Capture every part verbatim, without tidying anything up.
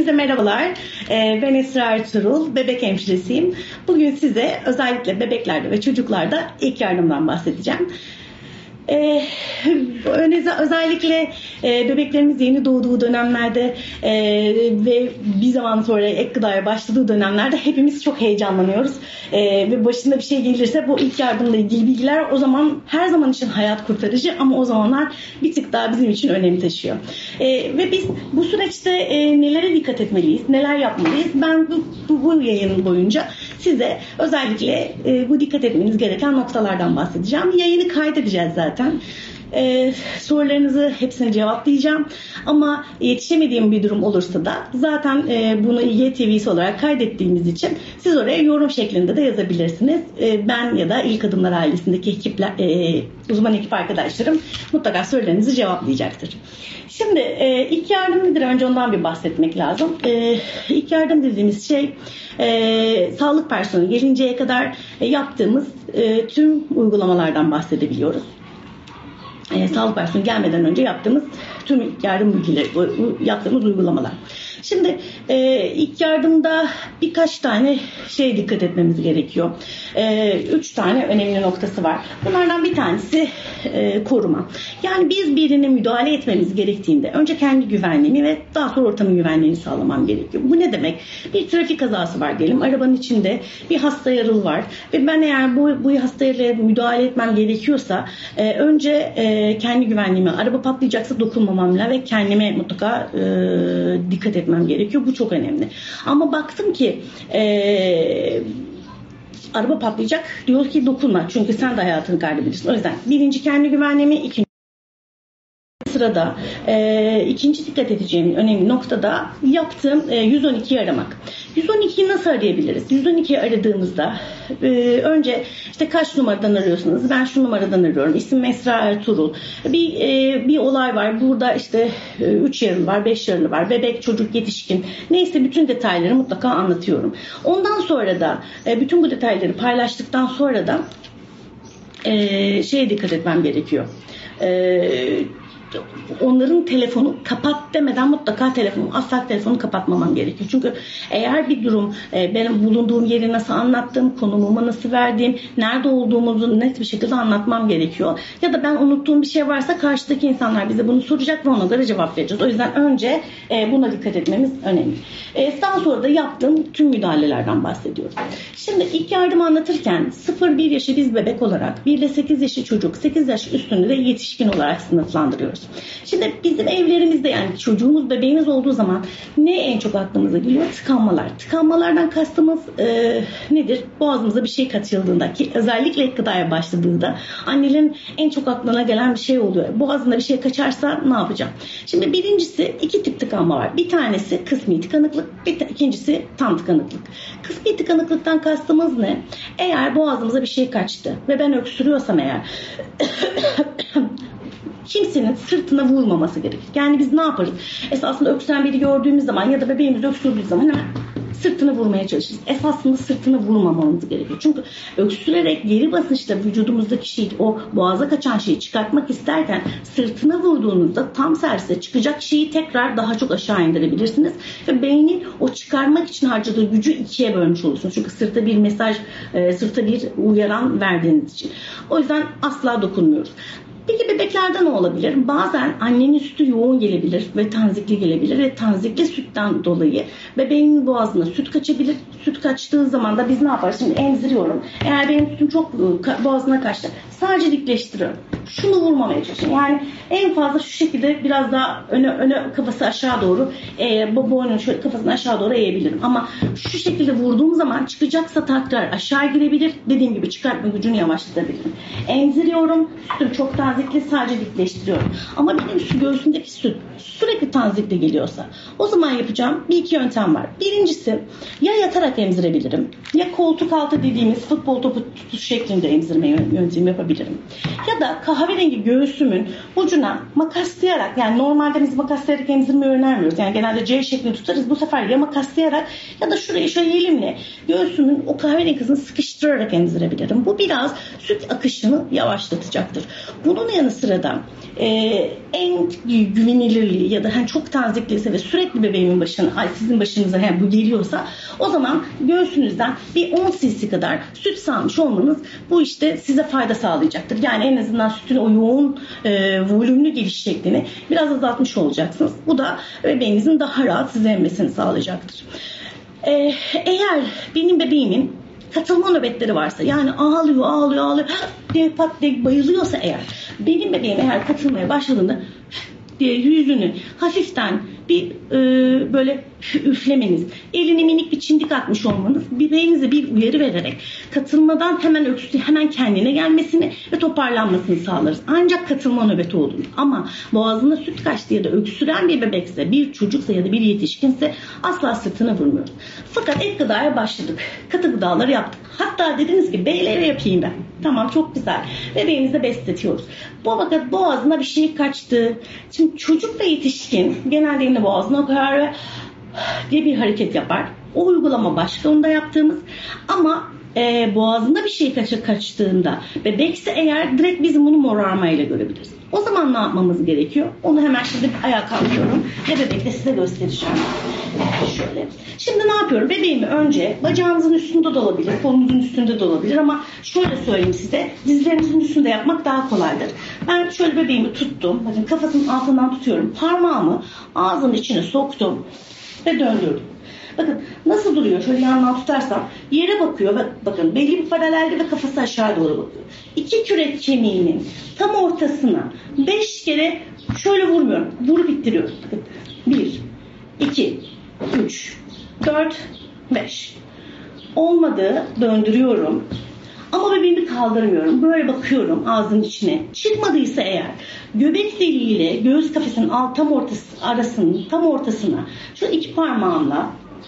Hepinize merhabalar. Ben Esra Ertuğrul, bebek hemşiresiyim. Bugün size özellikle bebeklerde ve çocuklarda ilk yardımdan bahsedeceğim. Ee, özellikle e, bebeklerimiz yeni doğduğu dönemlerde e, ve bir zaman sonra ek gıdaya başladığı dönemlerde hepimiz çok heyecanlanıyoruz. E, ve başında bir şey gelirse bu ilk yardımla ilgili bilgiler o zaman her zaman için hayat kurtarıcı ama o zamanlar bir tık daha bizim için önem taşıyor. E, ve biz bu süreçte e, nelere dikkat etmeliyiz, neler yapmalıyız? Ben bu, bu, bu yayın boyunca size özellikle e, bu dikkat etmeniz gereken noktalardan bahsedeceğim. Yayını kaydedeceğiz zaten. Ee, sorularınızı hepsini cevaplayacağım ama yetişemediğim bir durum olursa da zaten e, bunu Y T V'si olarak kaydettiğimiz için siz oraya yorum şeklinde de yazabilirsiniz. E, ben ya da İlk Adımlar ailesindeki ekipler, e, uzman ekip arkadaşlarım mutlaka sorularınızı cevaplayacaktır. Şimdi e, ilk yardım nedir? Önce ondan bir bahsetmek lazım. E, ilk yardım dediğimiz şey e, sağlık personeli gelinceye kadar e, yaptığımız e, tüm uygulamalardan bahsedebiliyoruz. E, sağlık personeli gelmeden önce yaptığımız tüm yardım bilgileri, yaptığımız uygulamalar. Şimdi e, ilk yardımda birkaç tane şey dikkat etmemiz gerekiyor. E, üç tane önemli noktası var. Bunlardan bir tanesi e, koruma. Yani biz birine müdahale etmemiz gerektiğinde önce kendi güvenliğimi ve daha sonra ortamın güvenliğini sağlamam gerekiyor. Bu ne demek? Bir trafik kazası var diyelim. Arabanın içinde bir hasta yaralı var ve ben eğer bu, bu hasta yaralıya müdahale etmem gerekiyorsa e, önce e, kendi güvenliğime, araba patlayacaksa dokunmamamla ve kendime mutlaka e, dikkat etmem gerekiyor. Bu çok önemli. Ama baktım ki e, araba patlayacak, diyor ki dokunma. Çünkü sen de hayatını kaybedebilirsin. O yüzden birinci kendi güvenliğimi, ikinci sırada e, ikinci dikkat edeceğim önemli noktada yaptığım e, yüz on ikiyi aramak. yüz on ikiyi nasıl arayabiliriz? yüz on ikiyi aradığımızda e, önce işte kaç numaradan arıyorsunuz? Ben şu numaradan arıyorum. İsim Esra Ertuğrul. Bir e, bir olay var. Burada işte üç yaralı var, beş yaralı var. Bebek, çocuk, yetişkin. Neyse bütün detayları mutlaka anlatıyorum. Ondan sonra da e, bütün bu detayları paylaştıktan sonra da e, şeye dikkat etmem gerekiyor. Eee onların telefonu kapat demeden mutlaka telefonu, asla telefonu kapatmamam gerekiyor. Çünkü eğer bir durum benim bulunduğum yeri nasıl anlattım, konumumu nasıl verdiğim, nerede olduğumuzu net bir şekilde anlatmam gerekiyor. Ya da ben unuttuğum bir şey varsa karşıdaki insanlar bize bunu soracak ve ona göre cevap vereceğiz. O yüzden önce buna dikkat etmemiz önemli. Daha sonra da yaptığım tüm müdahalelerden bahsediyorum. Şimdi ilk yardım anlatırken sıfır bir yaşı biz bebek olarak, bir ile sekiz yaşı çocuk, sekiz yaş üstünde de yetişkin olarak sınıflandırıyoruz. Şimdi bizim evlerimizde yani çocuğumuz, bebeğimiz olduğu zaman ne en çok aklımıza geliyor? Tıkanmalar. Tıkanmalardan kastımız e, nedir? Boğazımıza bir şey kaçırıldığında ki özellikle ilk gıdaya başladığında annelerin en çok aklına gelen bir şey oluyor. Boğazında bir şey kaçarsa ne yapacağım? Şimdi birincisi iki tip tıkanma var. Bir tanesi kısmi tıkanıklık, bir ikincisi tam tıkanıklık. Kısmi tıkanıklıktan kastımız ne? Eğer boğazımıza bir şey kaçtı ve ben öksürüyorsam eğer kimsenin sırtına vurmaması gerekir. Yani biz ne yaparız? Esasında öksüren biri gördüğümüz zaman ya da bebeğimiz öksürdüğü zaman hemen sırtına vurmaya çalışırız. Esasında sırtına vurmamamız gerekiyor. Çünkü öksürerek geri basınçta vücudumuzdaki şeyi, o boğaza kaçan şeyi çıkartmak isterken sırtına vurduğunuzda tam tersi çıkacak şeyi tekrar daha çok aşağı indirebilirsiniz. Ve beynin o çıkarmak için harcadığı gücü ikiye bölmüş olursunuz. Çünkü sırta bir mesaj, sırta bir uyaran verdiğiniz için. O yüzden asla dokunmuyoruz. Peki bebeklerde ne olabilir? Bazen annenin sütü yoğun gelebilir ve tanzikli gelebilir ve tanzikli sütten dolayı bebeğin boğazına süt kaçabilir. Süt kaçtığı zaman da biz ne yaparız? Şimdi emziriyorum. Eğer benim sütüm çok boğazına kaçtı, sadece dikleştiriyorum. Şunu vurmamaya çalışıyorum. Yani en fazla şu şekilde biraz daha öne, öne kafası aşağı doğru e, boynunu şöyle kafasını aşağı doğru eğebilirim. Ama şu şekilde vurduğum zaman çıkacaksa tekrar aşağı girebilir. Dediğim gibi çıkartma gücünü yavaşlatabilirim. Emziriyorum. Sütüm çok tanzikli, sadece dikleştiriyorum. Ama benim şu göğsümdeki süt sürekli tanzikli geliyorsa o zaman yapacağım bir iki yöntem var. Birincisi ya yatarak emzirebilirim ya koltuk altı dediğimiz futbol topu tutuş şeklinde emzirme yöntemi yapabilirim. Ya da kahverengi göğsümün ucuna makaslayarak, yani normalde biz makaslayarak emzirmeyi önermiyoruz. Yani genelde C şeklinde tutarız. Bu sefer ya makaslayarak ya da şuraya şöyle elimle göğsümün o kahverengi kısmını sıkıştırarak emzirebilirim. Bu biraz süt akışını yavaşlatacaktır. Bunun yanı sıra da e, en güvenilirliği ya da hani çok tanzikliyse ve sürekli bebeğimin başına, ay sizin başınıza yani bu geliyorsa, o zaman göğsünüzden bir on cc kadar süt sağmış olmanız bu işte size fayda sağlayacaktır. Yani en azından sütün o yoğun e, volümlü geliş şeklini biraz azaltmış olacaksınız. Bu da bebeğinizin daha rahat size emmesini sağlayacaktır. E, eğer benim bebeğimin katılma nöbetleri varsa, yani ağlıyor ağlıyor ağlıyor diye pat diye bayılıyorsa, eğer benim bebeğim eğer katılmaya başladığında diye yüzünü hafiften bir e, böyle üflemeniz, eline minik bir çimdik atmış olmanız bebeğinize bir uyarı vererek katılmadan hemen öksürtü, hemen kendine gelmesini ve toparlanmasını sağlarız. Ancak katılma nöbeti olur. Ama boğazına süt kaçtı ya da öksüren bir bebekse, bir çocuksa ya da bir yetişkinse asla sırtına vurmuyoruz. Fakat ek gıdaya başladık. Katı gıdaları yaptık. Hatta dediniz ki beylere yapayım ben. Tamam, çok güzel. Bebeğimizi besletiyoruz. Bu vakit boğazına bir şey kaçtı. Şimdi çocuk ve yetişkin genelde elini boğazına koyar ve diye bir hareket yapar. O uygulama başka, onda yaptığımız. Ama e, boğazında bir şey kaçı kaçtığında bebekse eğer direkt bizim bunu morarmayla görebiliriz. O zaman ne yapmamız gerekiyor? Onu hemen şimdi ayağa kalkıyorum ve bebekle size göstereceğim. Şöyle. Şimdi ne yapıyorum? Bebeğimi önce bacağınızın üstünde de olabilir, kolunuzun üstünde de olabilir, ama şöyle söyleyeyim size, dizlerinizin üstünde yapmak daha kolaydır. Ben şöyle bebeğimi tuttum, bakın kafasının altından tutuyorum, parmağımı ağzının içine soktum ve döndürdüm. Bakın nasıl duruyor, şöyle yandan tutarsam yere bakıyor ve bakın belli bir paralelde ve kafası aşağı doğru bakıyor. İki kürek kemiğinin tam ortasına beş kere şöyle vurmuyorum, vurup ittiriyorum. Bakın bir, iki, üç, dört, beş. Olmadı, döndürüyorum. Ama bebeğimi kaldırmıyorum. Böyle bakıyorum ağzının içine. Çıkmadıysa eğer göbek deliğiyle göğüs kafesinin alt tam ortası arasının tam ortasına şu iki parmağımla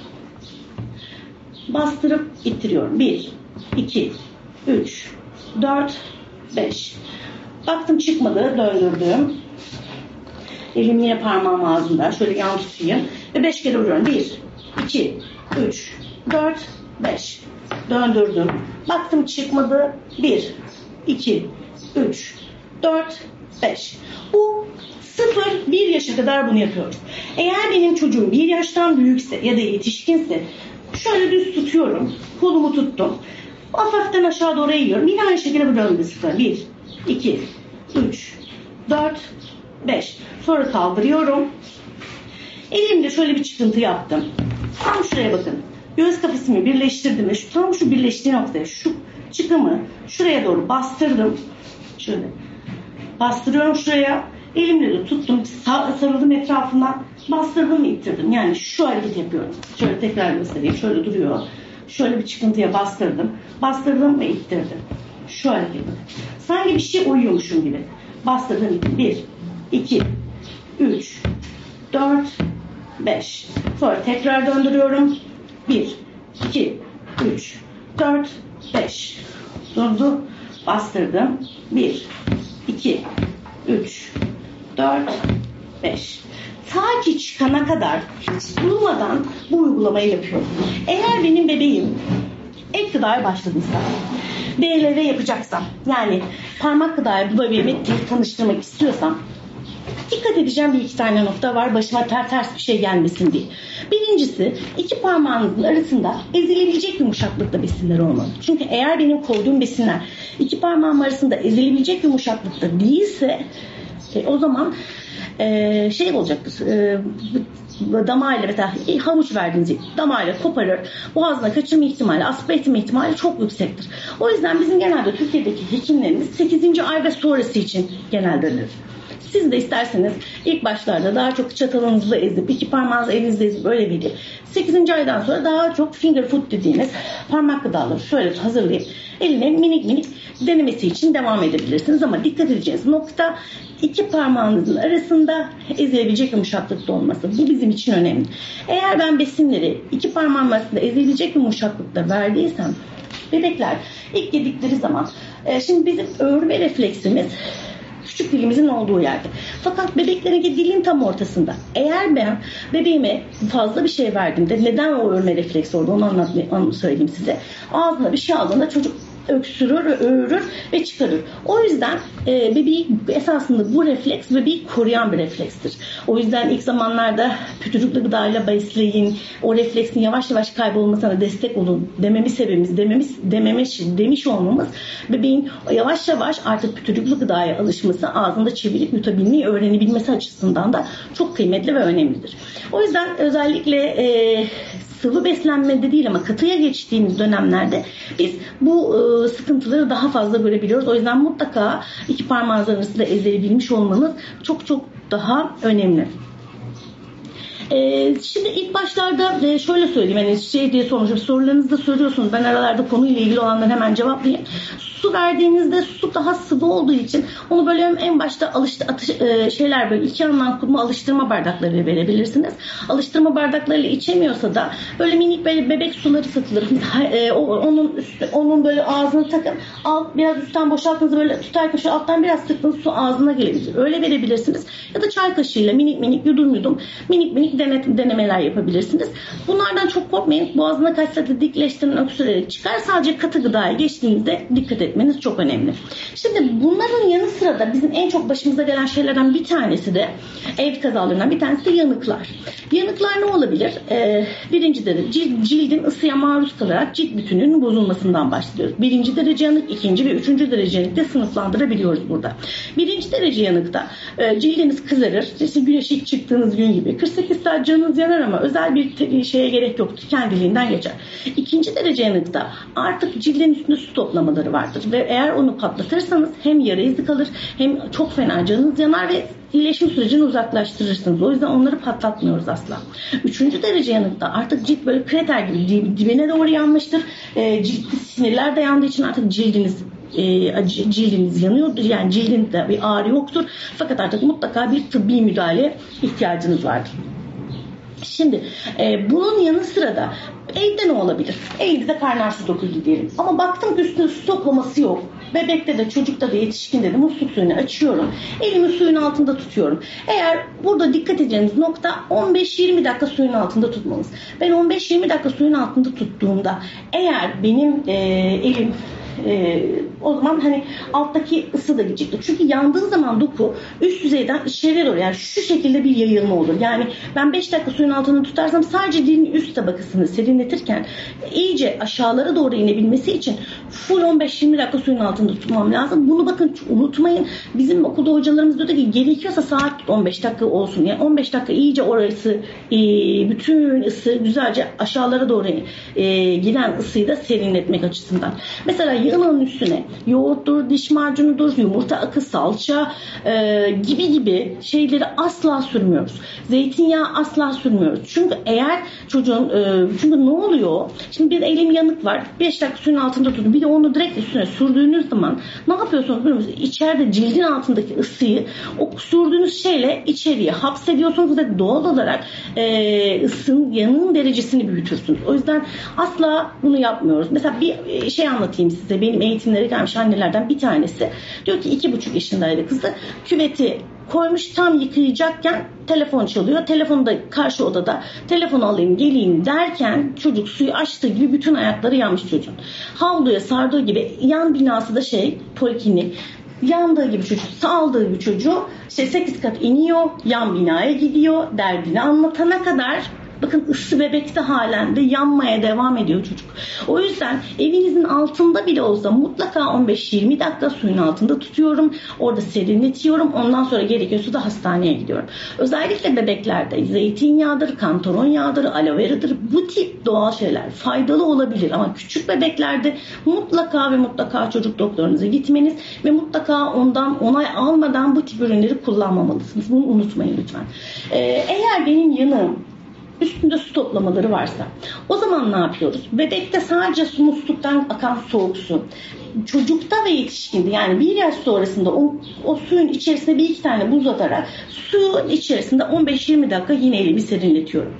bastırıp ittiriyorum. bir, iki, üç, dört, beş. Baktım çıkmadı, döndürdüm. Elim yine parmağım ağzında. Şöyle yan tutayım. Ve beş kere vuruyorum. bir, iki, üç, dört, beş. Döndürdüm. Baktım çıkmadı. bir, iki, üç, dört, beş. Bu sıfır bir yaşa kadar bunu yapıyoruz. Eğer benim çocuğum bir yaştan büyükse ya da yetişkinse şöyle düz tutuyorum. Kolumu tuttum. Hafiften aşağı doğru eğiyorum. Yine aynı şekilde vuruyorum bir sıfır. bir, iki, üç, dört, beş. Sonra kaldırıyorum. Elimde şöyle bir çıkıntı yaptım. Tam şuraya bakın. Göğüs kafesimi birleştirdim ve şu, tam şu birleştiği noktaya şu çıkımı şuraya doğru bastırdım. Şöyle bastırıyorum şuraya. Elimle de tuttum. Sarıldım etrafına. Bastırdım ve ittirdim. Yani şu hareket yapıyorum. Şöyle tekrar göstereyim. Şöyle duruyor. Şöyle bir çıkıntıya bastırdım. Bastırdım ve ittirdim. Şu hareket. Sanki bir şey uyuyormuşum gibi. Bastırdım. bir, iki, üç, dört, beş. Sonra tekrar döndürüyorum. bir, iki, üç, dört, beş. Durdu. Bastırdım. bir, iki, üç, dört, beş. Ta ki çıkana kadar hiç durmadan bu uygulamayı yapıyorum. Eğer benim bebeğim ek gıdaya başladıysa, B L V yapacaksam, yani parmak gıdaya bu bebeğimi tanıştırmak istiyorsam, dikkat edeceğim bir iki tane nokta var. Başıma ter ters bir şey gelmesin diye. Birincisi, iki parmağınızın arasında ezilebilecek yumuşaklıkta besinler olmalı. Çünkü eğer benim koyduğum besinler iki parmağım arasında ezilebilecek yumuşaklıkta değilse e, o zaman e, şey olacaktır. E, damağıyla mesela havuç verdiğinizde damağıyla koparır, boğazına kaçırma ihtimali, aspire etme ihtimali çok yüksektir. O yüzden bizim genelde Türkiye'deki hekimlerimiz sekizinci ay ve sonrası için genelde önerir. Siz de isterseniz ilk başlarda daha çok çatalınızla ezip, iki parmağınızı elinizle ezip öyle bir sekizinci aydan sonra daha çok finger food dediğiniz parmak gıdaları şöyle hazırlayıp eline minik minik denemesi için devam edebilirsiniz. Ama dikkat edeceğiniz nokta iki parmağınızın arasında ezilebilecek yumuşaklıkta olması. Bu bizim için önemli. Eğer ben besinleri iki parmağım arasında ezilebilecek yumuşaklıkta verdiysem, bebekler ilk yedikleri zaman, e, şimdi bizim öğürme refleksimiz küçük dilimizin olduğu yerde. Fakat bebeklerinki dilin tam ortasında. Eğer ben bebeğime fazla bir şey verdiğimde, neden o örme refleksi oldu onu anlatmayı söyleyeyim size. Ağzına bir şey aldığında çocuk öksürür, öğürür ve çıkarır. O yüzden e, bebeği esasında bu refleks bebeği koruyan bir reflekstir. O yüzden ilk zamanlarda pütürüklü gıdayla besleyin, o refleksin yavaş yavaş kaybolmasına destek olun dememiz sebebimiz, dememiz, dememiş, demiş olmamız bebeğin yavaş yavaş artık pütürüklü gıdaya alışması, ağzında çevirip yutabilmeyi öğrenebilmesi açısından da çok kıymetli ve önemlidir. O yüzden özellikle e, sıvı beslenmede değil ama katıya geçtiğimiz dönemlerde biz bu e, sıkıntıları daha fazla görebiliyoruz. O yüzden mutlaka iki parmağınız arasında ezebilmiş olmanız çok çok daha önemli. Ee, şimdi ilk başlarda e, şöyle söyleyeyim, hani şey diye sormuşum, sorularınızı da soruyorsunuz, ben aralarda konuyla ilgili olanları hemen cevaplayayım. Su verdiğinizde su daha sıvı olduğu için onu böyle en başta alıştı, atış, e, şeyler böyle iki yandan kurma alıştırma bardaklarıyla verebilirsiniz. Alıştırma bardaklarıyla içemiyorsa da böyle minik böyle bebek suları satılır. E, onun üstü, onun böyle ağzını takın, al biraz üstten boşalttığınızda böyle tutarken şu alttan biraz sıktığınız su ağzına gelebilir. Öyle verebilirsiniz. Ya da çay kaşığıyla minik minik yudum yudum minik minik denemeler yapabilirsiniz. Bunlardan çok korkmayın. Boğazına kaçsa da dikleştirin, öksürerek çıkar. Sadece katı gıdaya geçtiğinizde dikkat etmeniz çok önemli. Şimdi bunların yanı sıra da bizim en çok başımıza gelen şeylerden bir tanesi de, ev kazalarından bir tanesi de yanıklar. Yanıklar ne olabilir? Ee, birinci derece cild, cildin ısıya maruz kalarak cilt bütünlüğünün bozulmasından bahsediyoruz. Birinci derece yanık, ikinci ve üçüncü derece yanıkta sınıflandırabiliyoruz burada. Birinci derece yanıkta e, cildiniz kızarır. İşte güneş ilk çıktığınız gün gibi. kırk sekiz saat canınız yanar ama özel bir şeye gerek yoktur. Kendiliğinden geçer. İkinci derece yanıkta artık cildin üstünde su toplamaları vardır ve eğer onu patlatırsanız hem yara izi kalır hem çok fena canınız yanar ve iyileşim sürecini uzaklaştırırsınız. O yüzden onları patlatmıyoruz asla. Üçüncü derece yanıkta artık cilt böyle krater gibi dibine doğru yanmıştır. E, ciltli sinirler de yandığı için artık cildiniz E, cildiniz yanıyordur. Yani cildinde bir ağrı yoktur. Fakat artık mutlaka bir tıbbi müdahale ihtiyacınız vardır. Şimdi e, bunun yanı sıra da evde ne olabilir? Evde kaynar su döküldü diyelim. Ama baktım ki üstüne su toplaması yok. Bebekte de çocukta da yetişkinde de musluk suyunu açıyorum. Elimi suyun altında tutuyorum. Eğer burada dikkat edeceğiniz nokta on beş yirmi dakika suyun altında tutmanız. Ben on beş yirmi dakika suyun altında tuttuğumda eğer benim e, elim Ee, o zaman hani alttaki ısı da gidecektir. Çünkü yandığı zaman doku üst yüzeyden içeriye doğru, yani şu şekilde bir yayılma olur. Yani ben beş dakika suyun altında tutarsam sadece dilin üst tabakasını serinletirken iyice aşağılara doğru inebilmesi için full on beş yirmi dakika suyun altında tutmam lazım. Bunu bakın unutmayın. Bizim okulda hocalarımız diyor ki gerekiyorsa saat on beş dakika olsun. Yani on beş dakika iyice orası e, bütün ısı güzelce aşağılara doğru e, giden ısıyı da serinletmek açısından. Mesela yağın üstüne yoğurttur, diş macunudur, yumurta akı, salça e, gibi gibi şeyleri asla sürmüyoruz. Zeytinyağı asla sürmüyoruz. Çünkü eğer çocuğun e, çünkü ne oluyor? Şimdi bir elim yanık var. beş dakika suyun altında tutun. Bir de onu direkt üstüne sürdüğünüz zaman ne yapıyorsunuz biliyor musunuz? İçeride cildin altındaki ısıyı o sürdüğünüz şeyle içeriye hapsediyorsunuz ve doğal olarak e, ısın, yanığın derecesini büyütürsünüz. O yüzden asla bunu yapmıyoruz. Mesela bir şey anlatayım size. Benim eğitimlere gelmiş annelerden bir tanesi diyor ki iki buçuk yaşındaydı kızı, küveti koymuş tam yıkayacakken telefon çalıyor. Telefonu da karşı odada, telefonu alayım geleyim derken çocuk suyu açtığı gibi bütün ayakları yanmış çocuğun. Havluya sardığı gibi, yan binası da şey poliklinik, yandığı gibi çocuk, sağladığı gibi çocuğu işte sekiz kat iniyor, yan binaya gidiyor, derdini anlatana kadar. Bakın ısı bebekte halen de yanmaya devam ediyor çocuk. O yüzden evinizin altında bile olsa mutlaka on beş yirmi dakika suyun altında tutuyorum. Orada serinletiyorum. Ondan sonra gerekiyorsa da hastaneye gidiyorum. Özellikle bebeklerde zeytinyağıdır, kantaron yağıdır, aloe vera'dır. Bu tip doğal şeyler faydalı olabilir. Ama küçük bebeklerde mutlaka ve mutlaka çocuk doktorunuza gitmeniz ve mutlaka ondan onay almadan bu tip ürünleri kullanmamalısınız. Bunu unutmayın lütfen. Ee, eğer benim yanığım üstünde su toplamaları varsa o zaman ne yapıyoruz? Bebekte sadece su, musluktan akan soğuk su. Çocukta ve yetişkinde, yani bir yaş sonrasında o, o suyun içerisine bir iki tane buz atarak suyun içerisinde on beş yirmi dakika yine elimi serinletiyorum.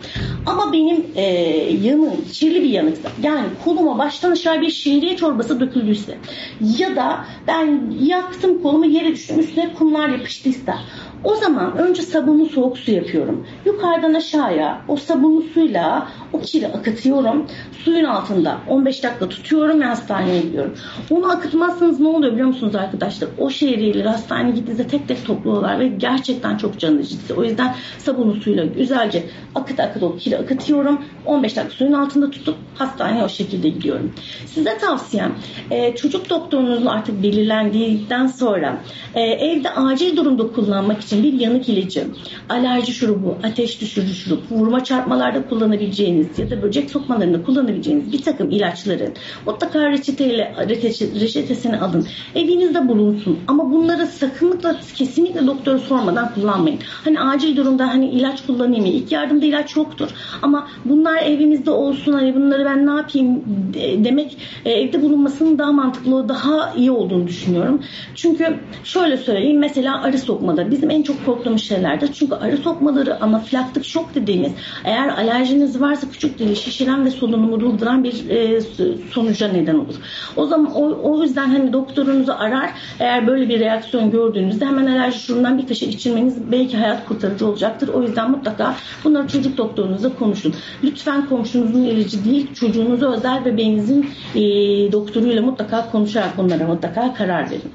Ama benim e, yanığım kirli bir yanıksa, yani koluma baştan aşağı bir şehriye çorbası döküldüyse ya da ben yaktım kolumu, yere düştüm, üstüne kumlar yapıştıysa, o zaman önce sabunlu soğuk su yapıyorum. Yukarıdan aşağıya o sabunlu suyla o kiri akıtıyorum. Suyun altında on beş dakika tutuyorum ve hastaneye gidiyorum. Onu akıtmazsanız ne oluyor biliyor musunuz arkadaşlar? O şehriyeleri hastaneye gittiğinizde tek tek topluyorlar ve gerçekten çok can acıtıcı. O yüzden sabunlu suyla güzelce akıt akıt o kiri akıtıyorum. on beş dakika suyun altında tutup hastaneye o şekilde gidiyorum. Size tavsiyem çocuk doktorunuzla artık belirlendiğinden sonra evde acil durumda kullanmak için bir yanık ilacı, alerji şurubu, ateş düşürücü şurup, vurma çarpmalarda kullanabileceğiniz ya da böcek sokmalarında kullanabileceğiniz bir takım ilaçların mutlaka reçeteyle reçetesini alın. Evinizde bulunsun. Ama bunları sakınlıkla, kesinlikle doktoru sormadan kullanmayın. Hani acil durumda hani ilaç kullanayım. İlk yardımda ilaç yoktur. Ama bunlar evimizde olsun. Hani bunları ben ne yapayım demek evde bulunmasının daha mantıklı, daha iyi olduğunu düşünüyorum. Çünkü şöyle söyleyeyim. Mesela arı sokmada bizim en çok korktuğumuz şeylerdir. Çünkü arı sokmaları, anafilaktik şok dediğimiz, eğer alerjiniz varsa küçük dili şişiren ve solunumu durduran bir e, sonuca neden olur. O zaman o, o yüzden hani doktorunuzu arar, eğer böyle bir reaksiyon gördüğünüzde hemen alerji şurubundan bir kaşık içirmeniz belki hayat kurtarıcı olacaktır. O yüzden mutlaka bunları çocuk doktorunuzla konuşun. Lütfen komşunuzun ilacı değil, çocuğunuza özel, bebeğinizin e, doktoruyla mutlaka konuşarak bunlara mutlaka karar verin.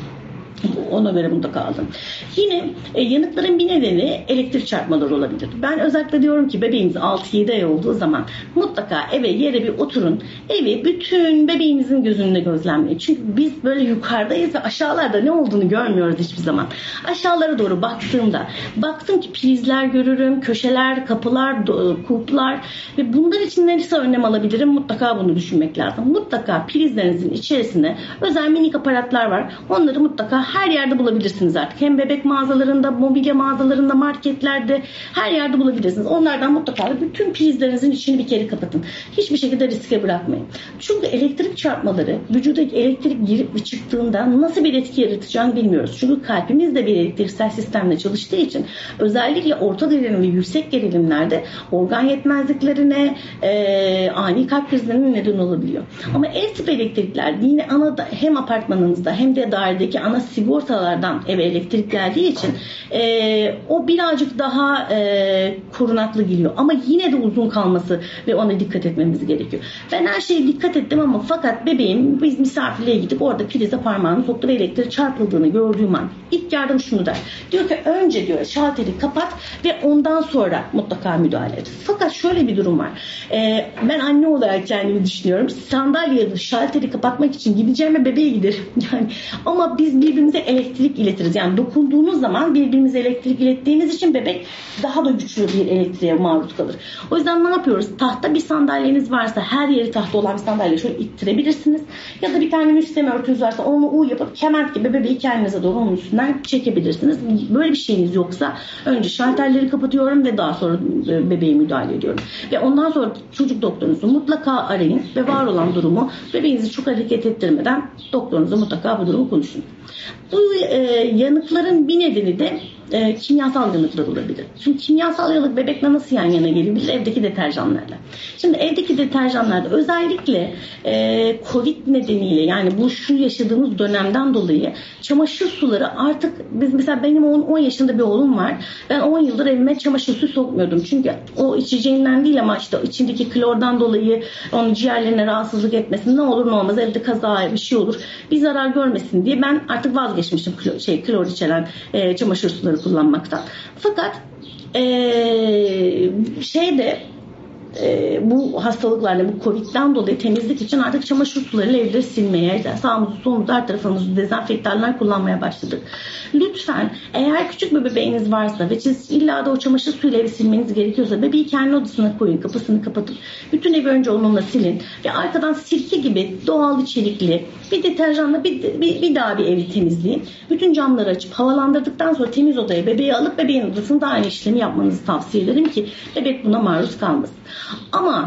Ona göre mutlaka alın. Yine e, yanıkların bir nedeni elektrik çarpmaları olabilir. Ben özellikle diyorum ki bebeğiniz altı yedi ay olduğu zaman mutlaka eve, yere bir oturun. Evi bütün bebeğinizin gözünde gözlemleyin. Çünkü biz böyle yukarıdayız ve aşağılarda ne olduğunu görmüyoruz hiçbir zaman. Aşağılara doğru baktığımda baktım ki prizler görürüm, köşeler, kapılar, kulplar ve bunlar için neresi önlem alabilirim? Mutlaka bunu düşünmek lazım. Mutlaka prizlerinizin içerisinde özel minik aparatlar var. Onları mutlaka her yerde bulabilirsiniz artık. Hem bebek mağazalarında, mobilya mağazalarında, marketlerde, her yerde bulabilirsiniz. Onlardan mutlaka bütün prizlerinizin içini bir kere kapatın. Hiçbir şekilde riske bırakmayın. Çünkü elektrik çarpmaları, vücuda elektrik girip ve çıktığında nasıl bir etki yaratacağını bilmiyoruz. Çünkü kalbimiz de bir elektriksel sistemle çalıştığı için özellikle orta gerilim ve yüksek gerilimlerde organ yetmezliklerine, e, ani kalp krizlerine neden olabiliyor. Ama ev tipi elektrikler yine ana da, hem apartmanınızda hem de dairedeki ana sigortalardan eve elektrik geldiği için e, o birazcık daha e, korunaklı geliyor. Ama yine de uzun kalması ve ona dikkat etmemiz gerekiyor. Ben her şeye dikkat ettim ama fakat bebeğim biz misafirliğe gidip orada prize parmağını soktu ve elektrik çarpıldığını gördüğüm an ilk yardım şunu der. Diyor ki önce diyor şalteri kapat ve ondan sonra mutlaka müdahale et. Fakat şöyle bir durum var. E, ben anne olarak kendimi düşünüyorum. Sandalyede şalteri kapatmak için gideceğime bebeğe giderim. Yani ama biz birbirimize elektrik iletiriz. Yani dokunduğumuz zaman birbirimize elektrik ilettiğimiz için bebek daha da güçlü bir elektriğe maruz kalır. O yüzden ne yapıyoruz? Tahta bir sandalyeniz varsa, her yeri tahta olan bir sandalye şöyle ittirebilirsiniz. Ya da bir tane müsleme örtünüz varsa onu U yapıp kement gibi bebeği kendinize doğru onun üstünden çekebilirsiniz. Böyle bir şeyiniz yoksa önce şalterleri kapatıyorum ve daha sonra bebeğe müdahale ediyorum. Ve ondan sonra çocuk doktorunuzu mutlaka arayın ve var olan durumu, bebeğinizi çok hareket ettirmeden doktorunuza mutlaka bu durumu konuşun. Bu e, yanıkların bir nedeni de e, kimyasal yanıklar olabilir. Şimdi kimyasal yanık bebekle nasıl yan yana gelebilir? Evdeki deterjanlarla. Şimdi evdeki deterjanlarda özellikle e, Covid nedeniyle, yani bu şu yaşadığımız dönemden dolayı çamaşır suları artık, biz mesela benim on yaşında bir oğlum var. Ben on yıldır evime çamaşır suyu sokmuyordum. Çünkü o içeceğinden değil ama işte içindeki klordan dolayı onun ciğerlerine rahatsızlık etmesin, ne olur ne olmaz evde kaza bir şey olur, bir zarar görmesin diye ben artık vazgeçmiştim klor, şey, klor içeren e, çamaşır suları kullanmaktan. Fakat e, şeyde e, bu hastalıklarla, bu Covid'den dolayı temizlik için artık çamaşır sularıyla evleri silmeye, sağımızı solumuzu her tarafımızı dezenfektanlar kullanmaya başladık. Lütfen eğer küçük bir bebeğiniz varsa ve siz illa da o çamaşır suyuyla evi silmeniz gerekiyorsa bebeği kendi odasına koyun, kapısını kapatıp bütün evi önce onunla silin ve arkadan sirke gibi doğal içerikli bir deterjanla bir, bir, bir daha bir evi temizleyin. Bütün camları açıp havalandırdıktan sonra temiz odaya bebeği alıp bebeğin odasında aynı işlemi yapmanızı tavsiye ederim ki bebek buna maruz kalmasın. Ama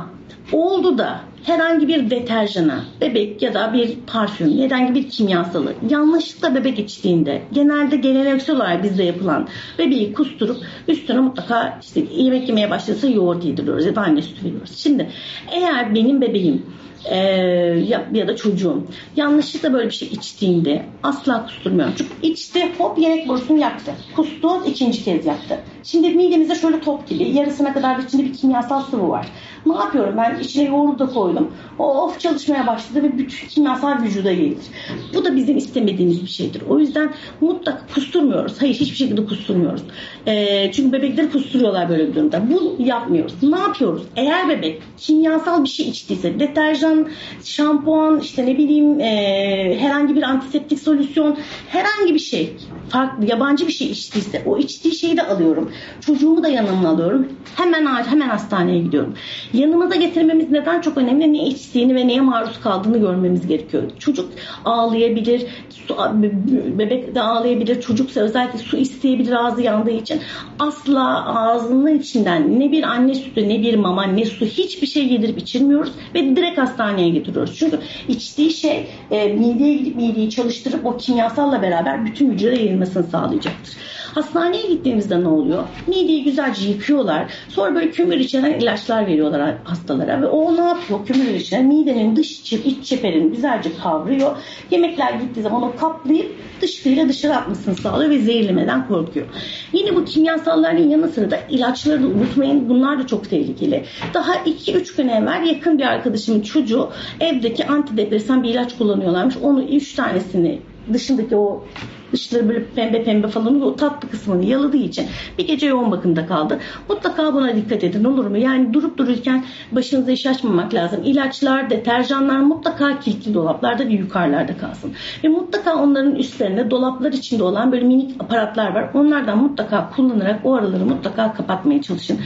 oldu da herhangi bir deterjana, bebek ya da bir parfüm, herhangi bir kimyasalı yanlışlıkla bebek içtiğinde, genelde geleneksel olarak bizde yapılan, bebeği kusturup üstüne mutlaka işte yemek yemeye başlasa yoğurt yediriyoruz ya da anne sütü veriyoruz. Şimdi eğer benim bebeğim Ee, ya, ya da çocuğum yanlışlıkla böyle bir şey içtiğinde asla kusturmuyorum. Çünkü içti, hop yemek borusunu yaktı. Kustu, ikinci kez yaktı. Şimdi midemizde şöyle top gibi yarısına kadar içinde bir kimyasal sıvı var. Ne yapıyorum? Ben içine yoğurt da koydum. O of çalışmaya başladı ve bütün kimyasal vücuda gelir. Bu da bizim istemediğimiz bir şeydir. O yüzden mutlaka kusturmuyoruz. Hayır, hiçbir şekilde kusturmuyoruz. Ee, çünkü bebekleri kusturuyorlar böyle bir durumda. Bunu yapmıyoruz. Ne yapıyoruz? Eğer bebek kimyasal bir şey içtiyse, deterjan, şampuan, işte ne bileyim e, herhangi bir antiseptik solüsyon, herhangi bir şey, farklı yabancı bir şey içtiyse, o içtiği şeyi de alıyorum. Çocuğumu da yanıma alıyorum. Hemen hemen hastaneye gidiyorum. Yanımıza getirmemiz neden çok önemli? Ne içtiğini ve neye maruz kaldığını görmemiz gerekiyor. Çocuk ağlayabilir, su, bebek de ağlayabilir, çocuksa özellikle su isteyebilir ağzı yandığı için. Asla ağzının içinden ne bir anne sütü, ne bir mama, ne su, hiçbir şey yedirip içirmiyoruz ve direkt hastaneye getiriyoruz. Çünkü içtiği şey e, mideye gidip mideyi çalıştırıp o kimyasalla beraber bütün vücuda yayılmasını sağlayacaktır. Hastaneye gittiğimizde ne oluyor? Mideyi güzelce yıkıyorlar. Sonra böyle kümür içeren ilaçlar veriyorlar hastalara ve o ne yapıyor? Kümür içeren midenin dış iç çeperini güzelce kavruyor. Yemekler gittiği zaman o kaplayıp dışkıyla dışarı atmasını sağlıyor ve zehirlemeden korkuyor. Yine bu kimyasalların yanı sıra da ilaçları da unutmayın. Bunlar da çok tehlikeli. Daha iki üç gün evvel yakın bir arkadaşımın çocuğu evdeki antidepresan bir ilaç kullanıyorlarmış. Onu üç tanesini dışındaki o dışları böyle pembe pembe falan o tatlı kısmını yaladığı için bir gece yoğun bakımda kaldı. Mutlaka buna dikkat edin, olur mu? Yani durup dururken başınıza iş açmamak lazım. İlaçlar, deterjanlar mutlaka kilitli dolaplarda ve yukarılarda kalsın. Ve mutlaka onların üstlerinde dolaplar içinde olan böyle minik aparatlar var. Onlardan mutlaka kullanarak o araları mutlaka kapatmaya çalışın.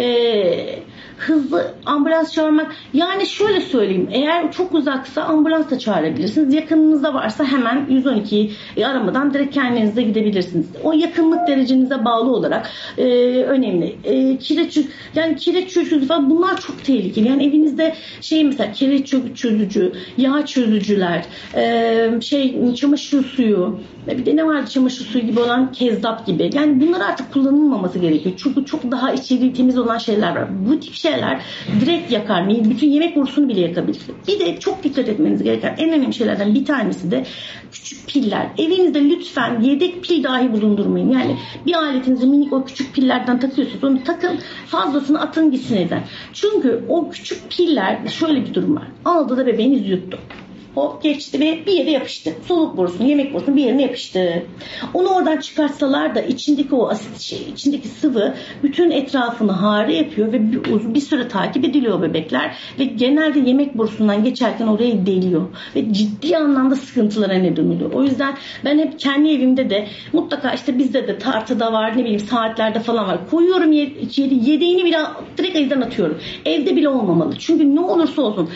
Ee, hızlı ambulans çağırmak, yani şöyle söyleyeyim, eğer çok uzaksa ambulans da çağırabilirsiniz. Yakınınızda varsa hemen yüz on ikiyi aramadan direkt kendinize gidebilirsiniz. O yakınlık derecenize bağlı olarak e, önemli. E, kireç, yani kireç çözücü falan, bunlar çok tehlikeli. Yani evinizde şey mesela kireç çözücü, yağ çözücüler, e, şey çamaşır suyu, bir de ne vardı çamaşır suyu gibi olan kezzap gibi. Yani bunlar artık kullanılmaması gerekiyor. Çünkü çok daha içeriği temiz olan şeyler var. Bu tip şeyler direkt yakar. Bütün yemek borusunu bile yakabilir. Bir de çok dikkat etmeniz gereken en önemli şeylerden bir tanesi de küçük piller. Evinizde lütfen yedek pil dahi bulundurmayın. Yani bir aletinizi minik o küçük pillerden takıyorsunuz. Onu takın, fazlasını atın gitsin eden. Çünkü o küçük piller, şöyle bir durum var. Aldı da bebeğiniz yuttu. O geçti ve bir yere yapıştı. Soluk borusunu, yemek borusunu bir yerine yapıştı. Onu oradan çıkartsalar da içindeki o asit şey, içindeki sıvı bütün etrafını hare yapıyor ve bir, bir süre takip ediliyor bebekler ve genelde yemek borusundan geçerken oraya deliyor ve ciddi anlamda sıkıntılara neden oluyor. O yüzden ben hep kendi evimde de mutlaka, işte bizde de tartıda var, ne bileyim saatlerde falan var. Koyuyorum yeri, yedeğini bile direkt elden atıyorum. Evde bile olmamalı. Çünkü ne olursa olsun,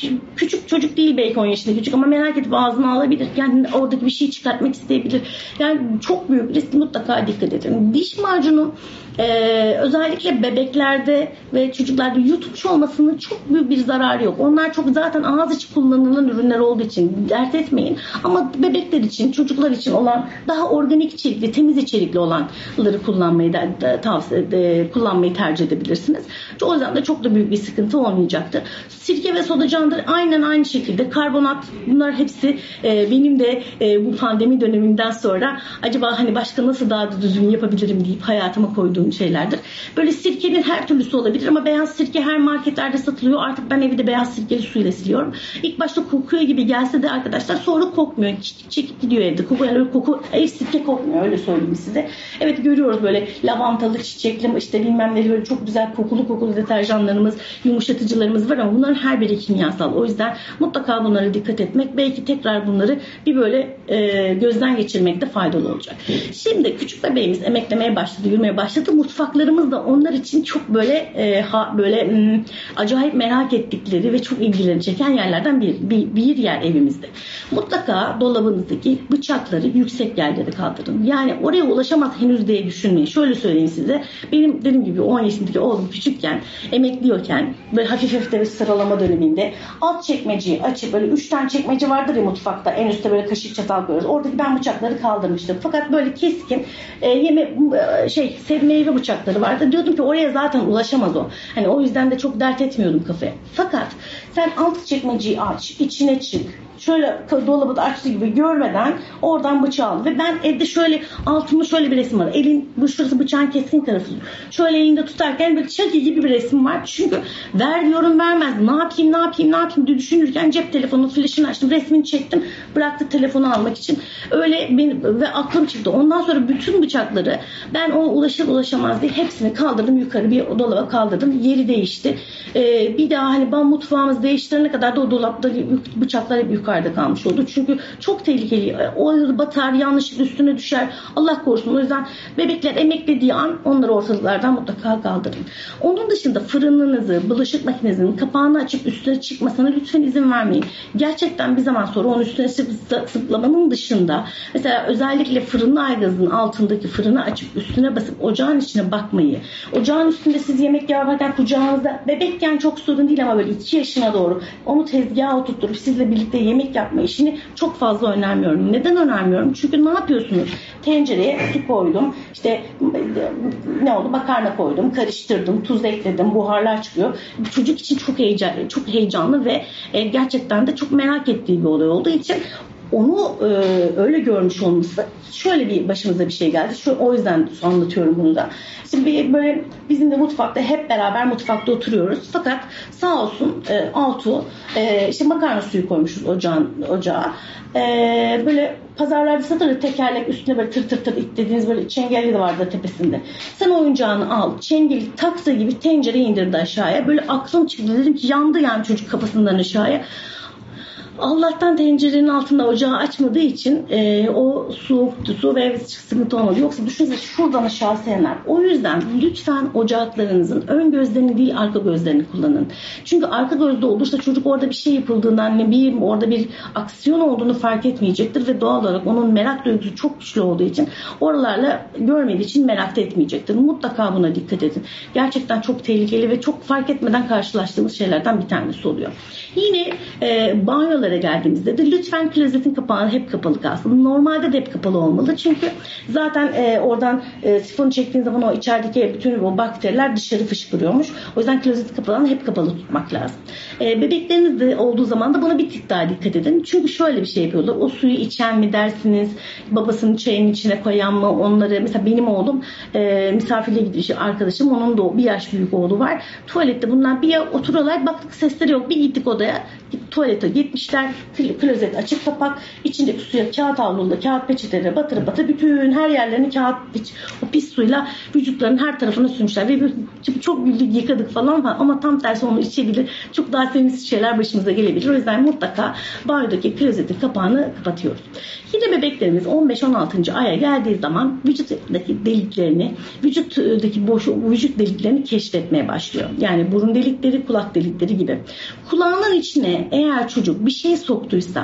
küçük çocuk değil belki on yaşında küçük ama merak edip ağzına alabilir. Yani oradaki bir şey çıkartmak isteyebilir. Yani çok büyük risk, mutlaka dikkat edin. Diş macunu Ee, özellikle bebeklerde ve çocuklarda yutmuş olmasının çok büyük bir zararı yok. Onlar çok zaten ağız içi kullanılan ürünler olduğu için dert etmeyin. Ama bebekler için, çocuklar için olan daha organik içerikli, temiz içerikli olanları kullanmayı da, da tavsiye de, kullanmayı tercih edebilirsiniz. O yüzden de çok da büyük bir sıkıntı olmayacaktır. Sirke ve soda candır aynen aynı şekilde. Karbonat, bunlar hepsi e, benim de e, bu pandemi döneminden sonra acaba hani başka nasıl daha da düzgün yapabilirim deyip hayatıma koyduğum şeylerdir. Böyle sirkenin her türlüsü olabilir ama beyaz sirke her marketlerde satılıyor. Artık ben evde beyaz sirkeli suyla siliyorum. İlk başta kokuyor gibi gelse de arkadaşlar sonra kokmuyor. Çekip çekip gidiyor evde. Koku, yani koku, ev sirke kokmuyor, öyle söyleyeyim size. Evet, görüyoruz böyle lavantalı, çiçekli, işte bilmem ne, böyle çok güzel kokulu kokulu deterjanlarımız, yumuşatıcılarımız var ama bunların her biri kimyasal. O yüzden mutlaka bunları dikkat etmek belki tekrar bunları bir böyle e, gözden geçirmekte faydalı olacak. Şimdi küçük bebeğimiz emeklemeye başladı, yürümeye başladı. Mutfaklarımız da onlar için çok böyle e, ha, böyle m, acayip merak ettikleri ve çok ilgilerini çeken yerlerden bir, bir, bir yer evimizde. Mutlaka dolabınızdaki bıçakları yüksek yerlere kaldırın. Yani oraya ulaşamaz henüz diye düşünmeyin. Şöyle söyleyeyim size. Benim dediğim gibi on yaşındaki oğlum küçükken, emekliyorken böyle hafif hafif de bir sıralama döneminde alt çekmeceyi açıp böyle üç tane çekmece vardır ya mutfakta. En üstte böyle kaşık çatal koyuyoruz. Oradaki ben bıçakları kaldırmıştım. Fakat böyle keskin e, yeme e, şey meyve bıçakları vardı. Diyordum ki oraya zaten ulaşamaz o. Hani o yüzden de çok dert etmiyordum kafaya. Fakat sen alt çekmeceyi aç, içine çık. Şöyle dolabı da açtığı gibi görmeden oradan bıçağı aldı. Ve ben evde şöyle altımda şöyle bir resim var. Elin bu şurası bıçağın keskin tarafı. Şöyle elinde tutarken böyle çaki gibi bir resim var. Çünkü ver diyorum vermez. Ne yapayım ne yapayım ne yapayım diye düşünürken cep telefonunun flaşını açtım. Resmini çektim. Bıraktı telefonu almak için. Öyle benim, ve aklım çıktı. Ondan sonra bütün bıçakları ben o ulaşır ulaşamaz diye hepsini kaldırdım. Yukarı bir dolaba kaldırdım. Yeri değişti. Ee, bir daha hani ben mutfağımızı değiştirene kadar da o dolapta bıçaklar hep yukarıda kalmış oldu. Çünkü çok tehlikeli. O batar, yanlışlıkla üstüne düşer. Allah korusun. O yüzden bebekler emeklediği an onları ortalıklardan mutlaka kaldırın. Onun dışında fırınınızı, bulaşık makinesinin kapağını açıp üstüne çıkmasına lütfen izin vermeyin. Gerçekten bir zaman sonra onun üstüne sıklamanın dışında mesela özellikle fırınlı aygazın altındaki fırını açıp üstüne basıp ocağın içine bakmayı, ocağın üstünde siz yemek yaparken kucağınızda bebekken çok sorun değil ama böyle iki yaşına doğru onu tezgaha oturtup sizle birlikte yemek yapma işini çok fazla önermiyorum. Neden önermiyorum? Çünkü ne yapıyorsunuz? Tencereye su koydum. İşte ne oldu? Makarna koydum. Karıştırdım. Tuz ekledim. Buharlar çıkıyor. Çocuk için çok heyecanlı, çok heyecanlı ve gerçekten de çok merak ettiği bir olay olduğu için onu e, öyle görmüş olması şöyle bir başımıza bir şey geldi. Şu, o yüzden anlatıyorum bunu da. Şimdi böyle bizim de mutfakta hep beraber mutfakta oturuyoruz. Fakat sağ olsun e, Altuğ e, işte makarna suyu koymuşuz ocağın, ocağa. E, böyle pazarlarda satılır tekerlek üstüne böyle tır tır tır dediğiniz böyle çengeli de vardı tepesinde. Sen oyuncağını al. Çengeli taksa gibi tencereyi indirdi aşağıya. Böyle aklım çıktı. Dedim ki yandı yani çocuk kafasından aşağıya. Allah'tan tencerenin altında ocağı açmadığı için e, o soğuktu, su ve sıkıntı olmadı. Yoksa düşünsene şuradan aşağı sener. O yüzden lütfen ocaklarınızın ön gözlerini değil arka gözlerini kullanın. Çünkü arka gözde olursa çocuk orada bir şey yapıldığından ne bir orada bir aksiyon olduğunu fark etmeyecektir ve doğal olarak onun merak duygusu çok güçlü olduğu için oralarla görmediği için merak da etmeyecektir. Mutlaka buna dikkat edin. Gerçekten çok tehlikeli ve çok fark etmeden karşılaştığımız şeylerden bir tanesi oluyor. Yine e, banyolara geldiğimizde de lütfen klozetin kapağı hep kapalı kalsın. Normalde de hep kapalı olmalı. Çünkü zaten e, oradan e, sifonu çektiğin zaman o içerideki bütün o bakteriler dışarı fışkırıyormuş. O yüzden klozetin kapağını hep kapalı tutmak lazım. E, bebekleriniz de olduğu zaman da buna bir tık daha dikkat edin. Çünkü şöyle bir şey yapıyorlar. O suyu içen mi dersiniz? Babasının çayının içine koyan mı? Onları mesela benim oğlum e, misafirliğe gitmiş arkadaşım. Onun da bir yaş büyük oğlu var. Tuvalette bunlar bir oturuyorlar. Baktık sesleri yok. Bir gittik odaya. Tuvalete gitmişler. Klozet açık kapak. İçindeki suya kağıt havluyla kağıt peçeteleri batırıp batırıp bütün her yerlerini kağıt o pis suyla vücutlarının her tarafına sürmüşler. Ve çok güldük yıkadık falan var. Ama tam tersi onu içebilir. Çok daha sevimsiz şeyler başımıza gelebilir. O yüzden mutlaka banyodaki klozetin kapağını kapatıyoruz. Yine bebeklerimiz on beş on altıncı aya geldiği zaman vücuttaki deliklerini, vücuttaki boş vücut deliklerini keşfetmeye başlıyor. Yani burun delikleri, kulak delikleri gibi. Kulağının içine eğer çocuk bir şey soktuysa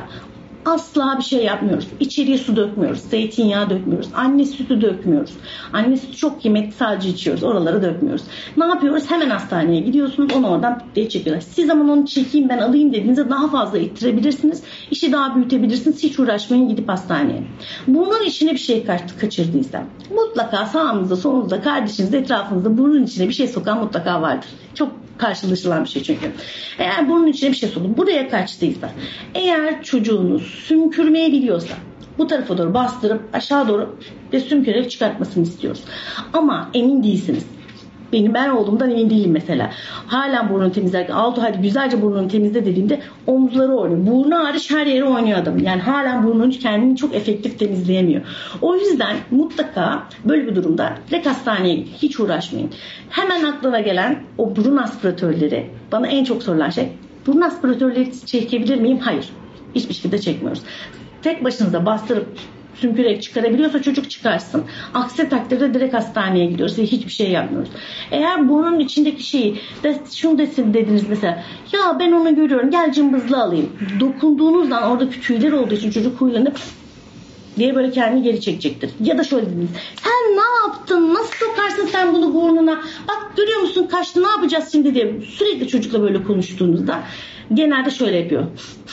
asla bir şey yapmıyoruz. İçeriye su dökmüyoruz. Zeytinyağı dökmüyoruz. Anne sütü dökmüyoruz. Anne sütü çok kıymetli, sadece içiyoruz. Oralara dökmüyoruz. Ne yapıyoruz? Hemen hastaneye gidiyorsunuz. Onu oradan diye çekiyorlar. Siz zaman onu çekeyim ben alayım dediğinizde daha fazla ittirebilirsiniz. İşi daha büyütebilirsiniz. Hiç uğraşmayın, gidip hastaneye. Bunun içine bir şey kaçırdıysa mutlaka sağınızda, solunuzda, kardeşinizde, etrafınızda burnun içine bir şey sokan mutlaka vardır. Çok karşılaşılan bir şey çünkü. Eğer burnun içine bir şey sokup buraya kaçtıysa, eğer çocuğunuz sümkürmeyi biliyorsa bu tarafa doğru bastırıp aşağı doğru ve sümkürerek çıkartmasını istiyoruz. Ama emin değilsiniz. Benim ben oğlumdan emin değilim mesela. Hala burnunu temizlerken Altuğ hadi güzelce burnunu temizle dediğimde omuzları oynuyor. Burnu hariç her yeri oynuyor adam. Yani hala burnunu kendini çok efektif temizleyemiyor. O yüzden mutlaka böyle bir durumda direkt hastaneye gidin. Hiç uğraşmayın. Hemen aklına gelen o burun aspiratörleri, bana en çok sorulan şey, burun aspiratörleri çekebilir miyim? Hayır. hiçbir şekilde çekmiyoruz. Tek başınıza bastırıp sümkürek çıkarabiliyorsa çocuk çıkarsın. Aksi takdirde direkt hastaneye gidiyoruz ve hiçbir şey yapmıyoruz. Eğer burnun içindeki şeyi de, şunu desin dediniz mesela, ya ben onu görüyorum, gel cımbızla alayım. Dokunduğunuzdan oradaki tüyler olduğu için çocuk huylanıp diye böyle kendini geri çekecektir. Ya da şöyle dediniz, sen ne yaptın, nasıl sokarsın sen bunu burnuna, bak görüyor musun kaçtı, ne yapacağız şimdi diye sürekli çocukla böyle konuştuğunuzda genelde şöyle yapıyor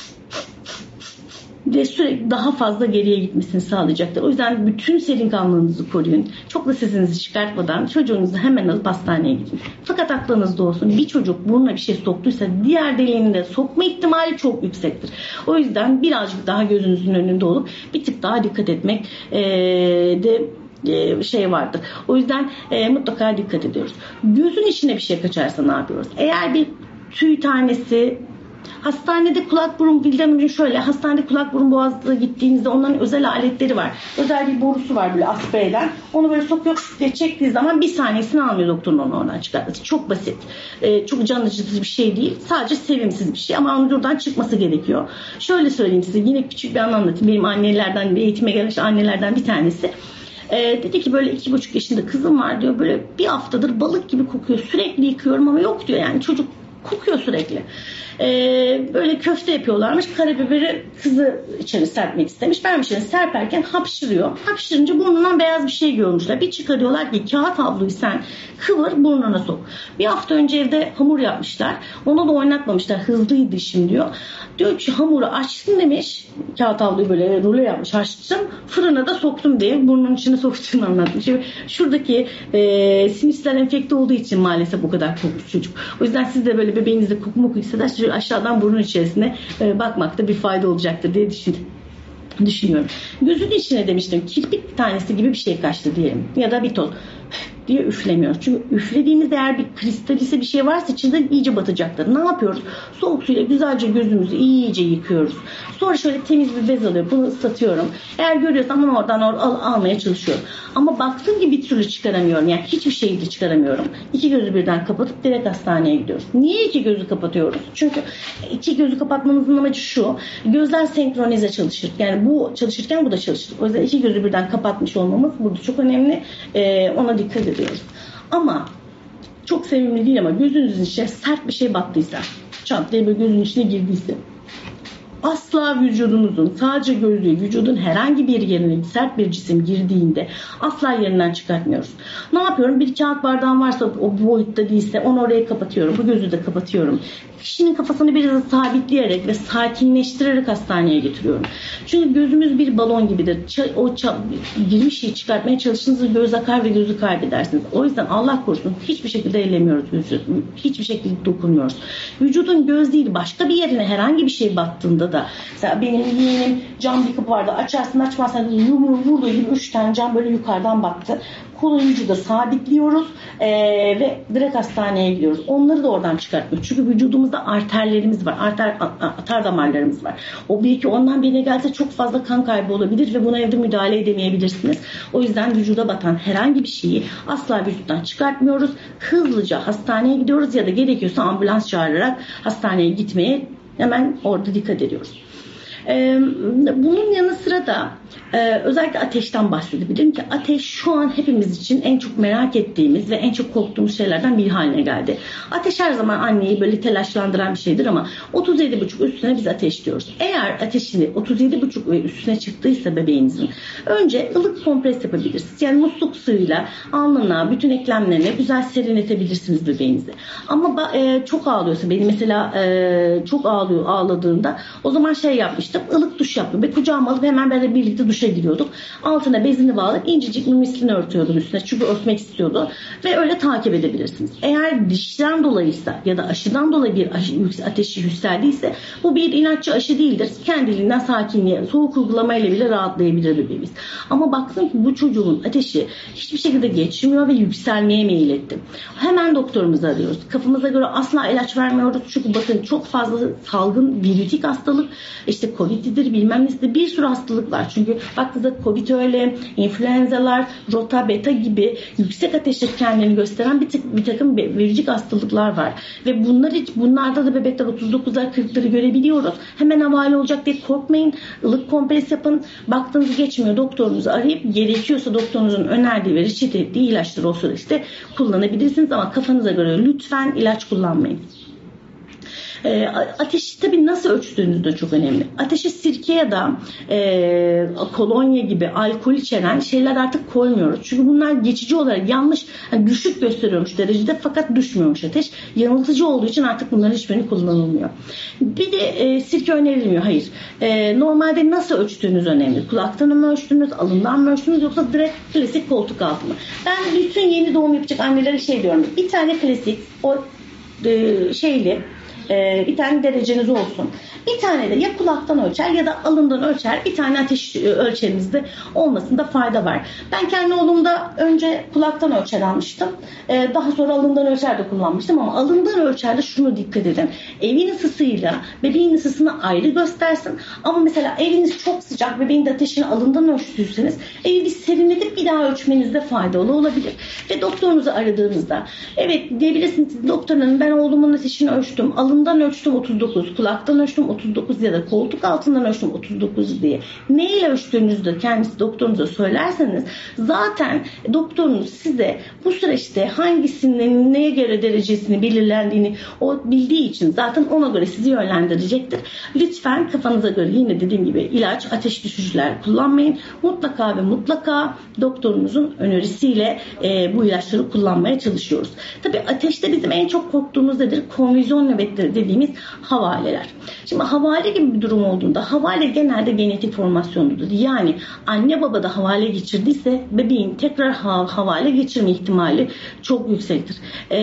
ve sürekli daha fazla geriye gitmesini sağlayacaktır. O yüzden bütün serin kanlılığınızı koruyun. Çok da sesinizi çıkartmadan çocuğunuzu hemen alıp hastaneye gidin. Fakat aklınızda olsun, bir çocuk burnuna bir şey soktuysa diğer deliğini de sokma ihtimali çok yüksektir. O yüzden birazcık daha gözünüzün önünde olup bir tık daha dikkat etmek ee, de şey vardır. O yüzden e, mutlaka dikkat ediyoruz. Gözün içine bir şey kaçarsa ne yapıyoruz? Eğer bir tüy tanesi, hastanede kulak burun, Vildan Hanımcığım şöyle, hastanede kulak burun boğazda gittiğinizde onların özel aletleri var. Özel bir borusu var böyle aspire eden. Onu böyle sokuyor diye çektiği zaman bir saniyesini almıyor doktorun onu oradan çıkartması. Çok basit. Ee, çok can acıtıcı bir şey değil. Sadece sevimsiz bir şey ama onun buradan çıkması gerekiyor. Şöyle söyleyeyim size, yine küçük bir an anlatayım. Benim annelerden, bir eğitime gelmiş annelerden bir tanesi. Ee, dedi ki böyle iki buçuk yaşında kızım var diyor. Böyle bir haftadır balık gibi kokuyor. Sürekli yıkıyorum ama yok diyor. Yani çocuk kokuyor sürekli. Ee, böyle köfte yapıyorlarmış. Karabiberi kızı içeri serpmek istemiş. Ben bir şey serperken hapşırıyor. Hapşırınca burnundan beyaz bir şey görmüşler. Bir çıkarıyorlar ki kağıt havluyu sen kıvır burnuna sok. Bir hafta önce evde hamur yapmışlar. Onu da oynatmamışlar. Hızlıydı işim diyor. Diyor ki hamuru açtım demiş. Kağıt havluyu böyle rulo yapmış. Açtım. Fırına da soktum diye burnunun içine soktuğunu anlatmış. Şuradaki e, sinüsler enfekte olduğu için maalesef bu kadar kokmuş çocuk. O yüzden siz de böyle bebeğinizde koku moku hissederseniz aşağıdan burnun içerisine e, bakmakta bir fayda olacaktır diye düşün, düşünüyorum. Gözünün içine demiştim kirpik tanesi gibi bir şey kaçtı diyelim ya da bir toz diye üflemiyoruz. Çünkü üflediğimizde eğer bir kristalise bir şey varsa içinde iyice batacaktır. Ne yapıyoruz? Soğuk suyla güzelce gözümüzü iyice yıkıyoruz. Sonra şöyle temiz bir bez alıyorum. Bunu ıslatıyorum. Eğer görüyorsam onu oradan or- al- almaya çalışıyorum. Ama baktığım gibi bir türlü çıkaramıyorum. Yani hiçbir şeyi de çıkaramıyorum. İki gözü birden kapatıp direkt hastaneye gidiyoruz. Niye iki gözü kapatıyoruz? Çünkü iki gözü kapatmamızın amacı şu. Gözler senkronize çalışır. Yani bu çalışırken bu da çalışır. O yüzden iki gözü birden kapatmış olmamız burada çok önemli. Ee, ona dikkat ediyoruz. Ama çok sevimli değil ama gözünüzün içine sert bir şey battıysa, çat diye böyle gözün içine girdiyse, asla vücudunuzun sadece gözü, vücudun herhangi bir yerine sert bir cisim girdiğinde asla yerinden çıkartmıyoruz. Ne yapıyorum? Bir kağıt bardağım varsa o boyutta değilse onu oraya kapatıyorum. Bu gözü de kapatıyorum. Kişinin kafasını biraz sabitleyerek ve sakinleştirerek hastaneye getiriyorum. Çünkü gözümüz bir balon gibidir. O girmiş şeyi çıkartmaya çalıştığınızda göz akar ve gözü kaybedersiniz. O yüzden Allah korusun hiçbir şekilde ellemiyoruz gözü. Hiçbir şekilde dokunmuyoruz. Vücudun göz değil başka bir yerine herhangi bir şey battığında da mesela benim yeğenim cam bir kapı vardı. Açarsın açmazsan yumruğu vurduğu gibi üç tane cam böyle yukarıdan battı. Koluyucu da sabitliyoruz ee, ve direkt hastaneye gidiyoruz. Onları da oradan çıkartmıyoruz. Çünkü vücudumuzda arterlerimiz var. Arter, atar damarlarımız var. O bir iki ondan birine gelse çok fazla kan kaybı olabilir ve buna evde müdahale edemeyebilirsiniz. O yüzden vücuda batan herhangi bir şeyi asla vücuttan çıkartmıyoruz. Hızlıca hastaneye gidiyoruz ya da gerekiyorsa ambulans çağırarak hastaneye gitmeye hemen orada dikkat ediyoruz. Ee, bunun yanı sıra da e, özellikle ateşten bahsedebilirim ki ateş şu an hepimiz için en çok merak ettiğimiz ve en çok korktuğumuz şeylerden biri haline geldi. Ateş her zaman anneyi böyle telaşlandıran bir şeydir ama otuz yedi buçuk üstüne biz ateş diyoruz. Eğer ateşini otuz yedi buçuk ve üstüne çıktıysa bebeğinizin önce ılık kompres yapabilirsiniz. Yani musluk suyuyla alnına, bütün eklemlerine güzel serinletebilirsiniz bebeğinizi. Ama e, çok ağlıyorsa, benim mesela e, çok ağlıyor ağladığında o zaman şey yapmıştım. Ilık duş yaptım ve kucağıma alıp hemen böyle birlikte duşa giriyorduk. Altına bezini bağlayıp incecik mislini örtüyordum üstüne. Çünkü örtmek istiyordu. Ve öyle takip edebilirsiniz. Eğer dişten dolayıysa ya da aşıdan dolayı bir aşı, ateşi yükseldiyse bu bir inatçı aşı değildir. Kendiliğinden sakinliğe, soğuk uygulamayla bile rahatlayabilir bebeğimiz. Ama baktım ki bu çocuğun ateşi hiçbir şekilde geçmiyor ve yükselmeye meyil etti. Hemen doktorumuzu arıyoruz. Kafamıza göre asla ilaç vermiyoruz. Çünkü bakın çok fazla salgın virütik hastalık, işte Covid'dir bilmem nesidir, bir sürü hastalık var. Çünkü Çünkü baktığınızda Covid öyle, influenzalar, rota, beta gibi yüksek ateşte kendini gösteren bir, tık, bir takım virücik hastalıklar var. Ve bunlar hiç, bunlarda da bebekler otuz dokuzlar kırkları görebiliyoruz. Hemen havale olacak diye korkmayın. Ilık kompres yapın. Baktığınız geçmiyor. Doktorunuzu arayıp gerekiyorsa doktorunuzun önerdiği ve reçete ettiği ilaçları o süreçte kullanabilirsiniz. Ama kafanıza göre lütfen ilaç kullanmayın. E, ateşi tabii nasıl ölçtüğünüz de çok önemli. Ateşi sirke ya da e, kolonya gibi alkol içeren şeyler artık koymuyoruz. Çünkü bunlar geçici olarak yanlış, yani düşük gösteriyormuş derecede fakat düşmüyormuş ateş. Yanıltıcı olduğu için artık bunların hiçbirini kullanılmıyor. Bir de e, sirke önerilmiyor. Hayır. E, normalde nasıl ölçtüğünüz önemli. Kulaktan mı ölçtünüz, alından mı ölçtünüz yoksa direkt klasik koltuk altı mı? Ben bütün yeni doğum yapacak annelere şey diyorum. Bir tane klasik o e, şeyli bir tane dereceniz olsun. Bir tane de ya kulaktan ölçer ya da alından ölçer. Bir tane ateş ölçerinizde olmasında fayda var. Ben kendi oğlumda önce kulaktan ölçer almıştım. Daha sonra alından ölçer de kullanmıştım ama alından ölçerde şunu dikkat edin. Evin ısısıyla bebeğin ısısını ayrı göstersin. Ama mesela eviniz çok sıcak, bebeğin de ateşini alından ölçtüyseniz evi bir serinletip bir daha ölçmenizde faydalı olabilir. Ve doktorunuzu aradığınızda evet diyebilirsiniz, doktor hanım ben oğlumun ateşini ölçtüm. Alından ölçtüm otuz dokuz, kulaktan ölçtüm otuz dokuz ya da koltuk altından ölçtüm otuz dokuz diye. Neyle ölçtüğünüzde kendisi doktorunuza söylerseniz zaten doktorunuz size bu süreçte hangisinin neye göre derecesini belirlendiğini o bildiği için zaten ona göre sizi yönlendirecektir. Lütfen kafanıza göre yine dediğim gibi ilaç, ateş düşürücüler kullanmayın. Mutlaka ve mutlaka doktorunuzun önerisiyle e, bu ilaçları kullanmaya çalışıyoruz. Tabii ateşte bizim en çok korktuğumuz nedir? Konvizyon nöbetleri dediğimiz havaleler. Şimdi havale gibi bir durum olduğunda havale genelde genetik formasyonudur. Yani anne baba da havale geçirdiyse bebeğin tekrar havale geçirme ihtimali çok yüksektir.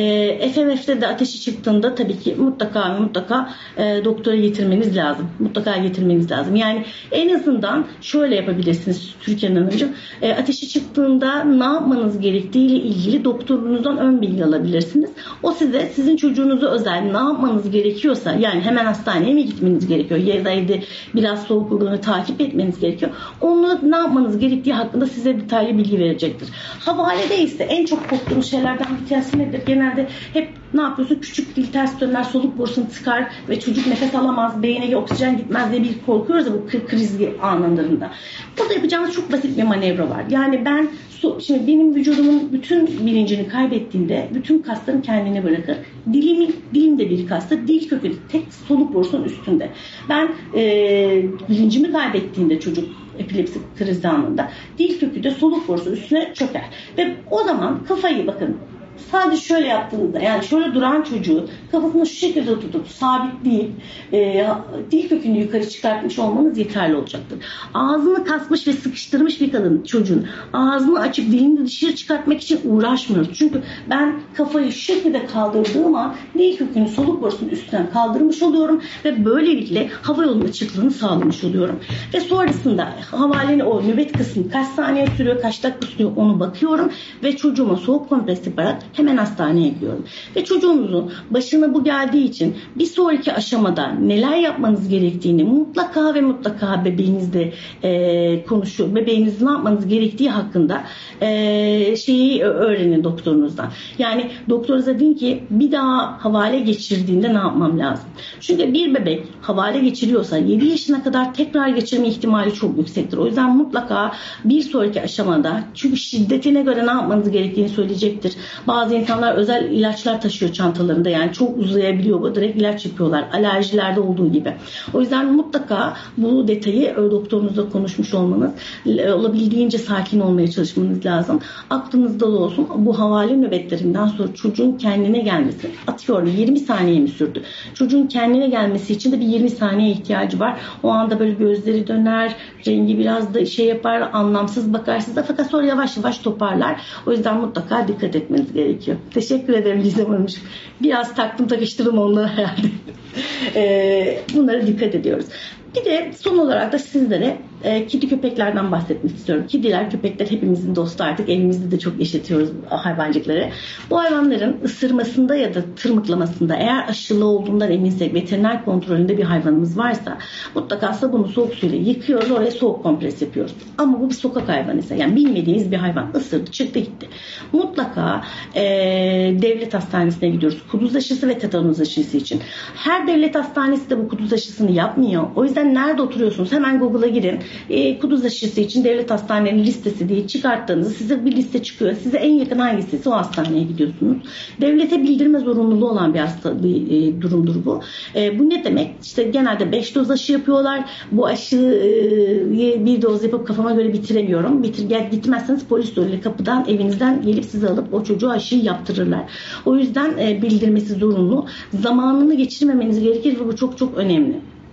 E, F M F'de de ateşi çıktığında tabii ki mutlaka ve mutlaka e, doktora getirmeniz lazım. Mutlaka getirmeniz lazım. Yani en azından şöyle yapabilirsiniz Türkan Hanımcığım. E, ateşi çıktığında ne yapmanız gerektiği ile ilgili doktorunuzdan ön bilgi alabilirsiniz. O size sizin çocuğunuzu özel ne yapmanız gerekiyorsa yani hemen hastaneye mi gitmeniz gerekiyor ya da evde biraz soğuk uygulamını takip etmeniz gerekiyor. Onu ne yapmanız gerektiği hakkında size detaylı bilgi verecektir. Havalede ise en çok korktuğumuz şeylerden bir tanesi nedir? Genelde hep ne yapıyorsun? Küçük dil ters döner, soluk borusunu tıkar ve çocuk nefes alamaz, beyine oksijen gitmez diye bir korkuyoruz ya bu kriz anlarında. Burada yapacağımız çok basit bir manevra var. Yani ben şimdi benim vücudumun bütün bilincini kaybettiğinde bütün kaslarım kendini bırakır. Dilimin, dilim de bir kastır. Dil kökü tek soluk borusunun üstünde. Ben e, bilincimi kaybettiğinde çocuk epilepsi krizi anında dil kökü de soluk borusunun üstüne çöker. Ve o zaman kafayı bakın sadece şöyle yaptığınızda yani şöyle duran çocuğu kafasını şu şekilde tutup sabitleyip e, dil kökünü yukarı çıkartmış olmanız yeterli olacaktır. Ağzını kasmış ve sıkıştırmış bir kadın çocuğun ağzını açıp dilini dışarı çıkartmak için uğraşmıyoruz. Çünkü ben kafayı şu şekilde kaldırdığım an dil kökünü soluk borusunun üstünden kaldırmış oluyorum ve böylelikle hava yolunun açıklığını sağlamış oluyorum. Ve sonrasında havalenin o nöbet kısmı kaç saniye sürüyor, kaç dakika sürüyor onu bakıyorum ve çocuğuma soğuk kompres yaparak hemen hastaneye gidiyorum. Ve çocuğunuzun başına bu geldiği için bir sonraki aşamada neler yapmanız gerektiğini mutlaka ve mutlaka bebeğinizle e, konuşuyor. Bebeğiniz ne yapmanız gerektiği hakkında e, şeyi öğrenin doktorunuzdan. Yani doktorunuza deyin ki bir daha havale geçirdiğinde ne yapmam lazım? Çünkü bir bebek havale geçiriyorsa yedi yaşına kadar tekrar geçirme ihtimali çok yüksektir. O yüzden mutlaka bir sonraki aşamada çünkü şiddetine göre ne yapmanız gerektiğini söyleyecektir. Bazı insanlar özel ilaçlar taşıyor çantalarında yani çok uzayabiliyor bu direkt ilaç yapıyorlar alerjilerde olduğu gibi. O yüzden mutlaka bu detayı doktorunuzla konuşmuş olmanız olabildiğince sakin olmaya çalışmanız lazım. Aklınızda da olsun bu havale nöbetlerinden sonra çocuğun kendine gelmesi atıyorum yirmi saniye mi sürdü? Çocuğun kendine gelmesi için de bir yirmi saniye ihtiyacı var. O anda böyle gözleri döner, rengi biraz da şey yapar, anlamsız bakar size fakat sonra yavaş yavaş toparlar. O yüzden mutlaka dikkat etmeniz gerekiyor. Teşekkür ederim Gizem Hanımcığım. Biraz taktım takıştırdım onları herhalde. Bunlara dikkat ediyoruz. Bir de son olarak da sizlere e, kedi köpeklerden bahsetmek istiyorum. Kediler, köpekler hepimizin dostu artık. Evimizde de çok yaşatıyoruz hayvancıkları. Bu hayvanların ısırmasında ya da tırmıklamasında eğer aşılı olduğundan eminsek, veteriner kontrolünde bir hayvanımız varsa mutlaka sabunu soğuk suyla yıkıyoruz, oraya soğuk kompres yapıyoruz. Ama bu bir sokak hayvanı ise, yani bilmediğiniz bir hayvan ısırdı, çıktı gitti. Mutlaka e, devlet hastanesine gidiyoruz. Kuduz aşısı ve tetanus aşısı için. Her devlet hastanesi de bu kuduz aşısını yapmıyor. O yüzden nerede oturuyorsunuz? Hemen Google'a girin. E, kuduz aşısı için devlet hastanelerinin listesi diye çıkarttığınızda size bir liste çıkıyor. Size en yakın hangisi? O hastaneye gidiyorsunuz. Devlete bildirme zorunluluğu olan bir hasta bir e, durumdur bu. E, bu ne demek? İşte genelde beş doz aşı yapıyorlar. Bu aşıyı e, bir doz yapıp kafama göre bitiremiyorum. Bitir, gel, gitmezseniz polis öyle kapıdan, evinizden gelip sizi alıp o çocuğa aşıyı yaptırırlar. O yüzden e, bildirmesi zorunlu. Zamanını geçirmemeniz gerekir ve bu çok çok önemli.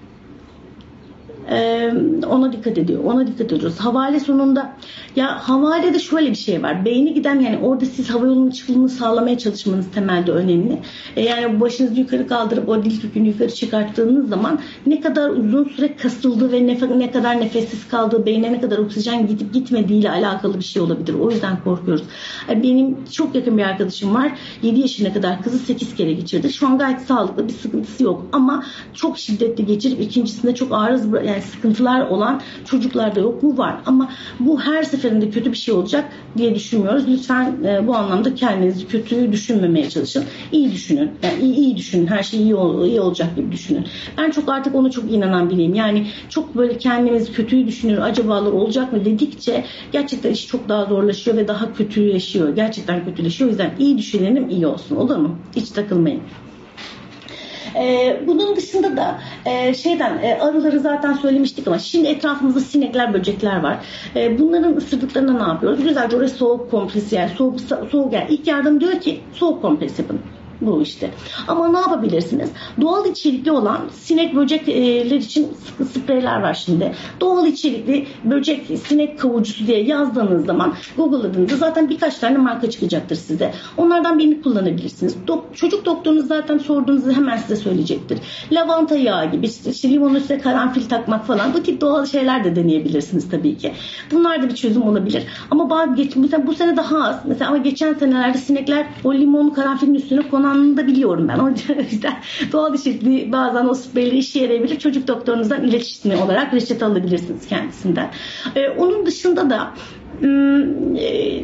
Ee, ona dikkat ediyor. Ona dikkat ediyoruz. Havale sonunda, ya havalede şöyle bir şey var. Beyni giden, yani orada siz hava yolunun çıkılımını sağlamaya çalışmanız temelde önemli. Ee, yani başınızı yukarı kaldırıp o dil kökünü yukarı çıkarttığınız zaman ne kadar uzun süre kasıldığı ve nef- ne kadar nefessiz kaldığı, beyne ne kadar oksijen gidip gitmediği ile alakalı bir şey olabilir. O yüzden korkuyoruz. Yani benim çok yakın bir arkadaşım var. yedi yaşına kadar kızı sekiz kere geçirdi. Şu an gayet sağlıklı, bir sıkıntısı yok. Ama çok şiddetli geçirip ikincisinde çok arız, yani sıkıntılar olan çocuklarda yok mu? Var. Ama bu her seferinde kötü bir şey olacak diye düşünmüyoruz. Lütfen e, bu anlamda kendinizi kötü düşünmemeye çalışın. İyi düşünün. Yani iyi, iyi düşünün. Her şey iyi, ol, iyi olacak gibi düşünün. Ben çok artık ona çok inanan biriyim. Yani çok böyle kendimiz kötüyü düşünür, acabalar olacak mı dedikçe gerçekten iş çok daha zorlaşıyor ve daha kötüleşiyor. Gerçekten kötüleşiyor. O yüzden iyi düşünelim, iyi olsun. Olur mu? Hiç takılmayın. Ee, bunun dışında da e, şeyden e, arıları zaten söylemiştik ama şimdi etrafımızda sinekler, böcekler var. E, bunların ısırdıklarına ne yapıyoruz? Güzelce oraya soğuk kompres, yani soğuk, soğuk yani ilk yardım diyor ki soğuk kompres yapın. Bu işte. Ama ne yapabilirsiniz? Doğal içerikli olan sinek böcekler için spreyler var şimdi. Doğal içerikli böcek sinek kavucusu diye yazdığınız zaman Google'ladığınızda zaten birkaç tane marka çıkacaktır size. Onlardan birini kullanabilirsiniz. Dok- çocuk doktorunuz zaten sorduğunuzda hemen size söyleyecektir. Lavanta yağı gibi, işte, işte limonun üstüne karanfil takmak falan, bu tip doğal şeyler de deneyebilirsiniz tabii ki. Bunlar da bir çözüm olabilir. Ama bazı geç, mesela bu sene daha az. Mesela ama geçen senelerde sinekler o limonu karanfilin üstüne konan da biliyorum ben. O yüzden doğal içerikli bazen o spreyleri işe yarayabilir. Çocuk doktorunuzdan iletişim olarak reçete alabilirsiniz kendisinden. Ee, onun dışında da e,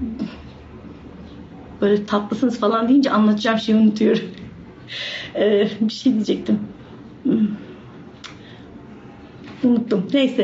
böyle tatlısınız falan deyince anlatacağım şeyi unutuyorum. Ee, bir şey diyecektim. Unuttum. Neyse.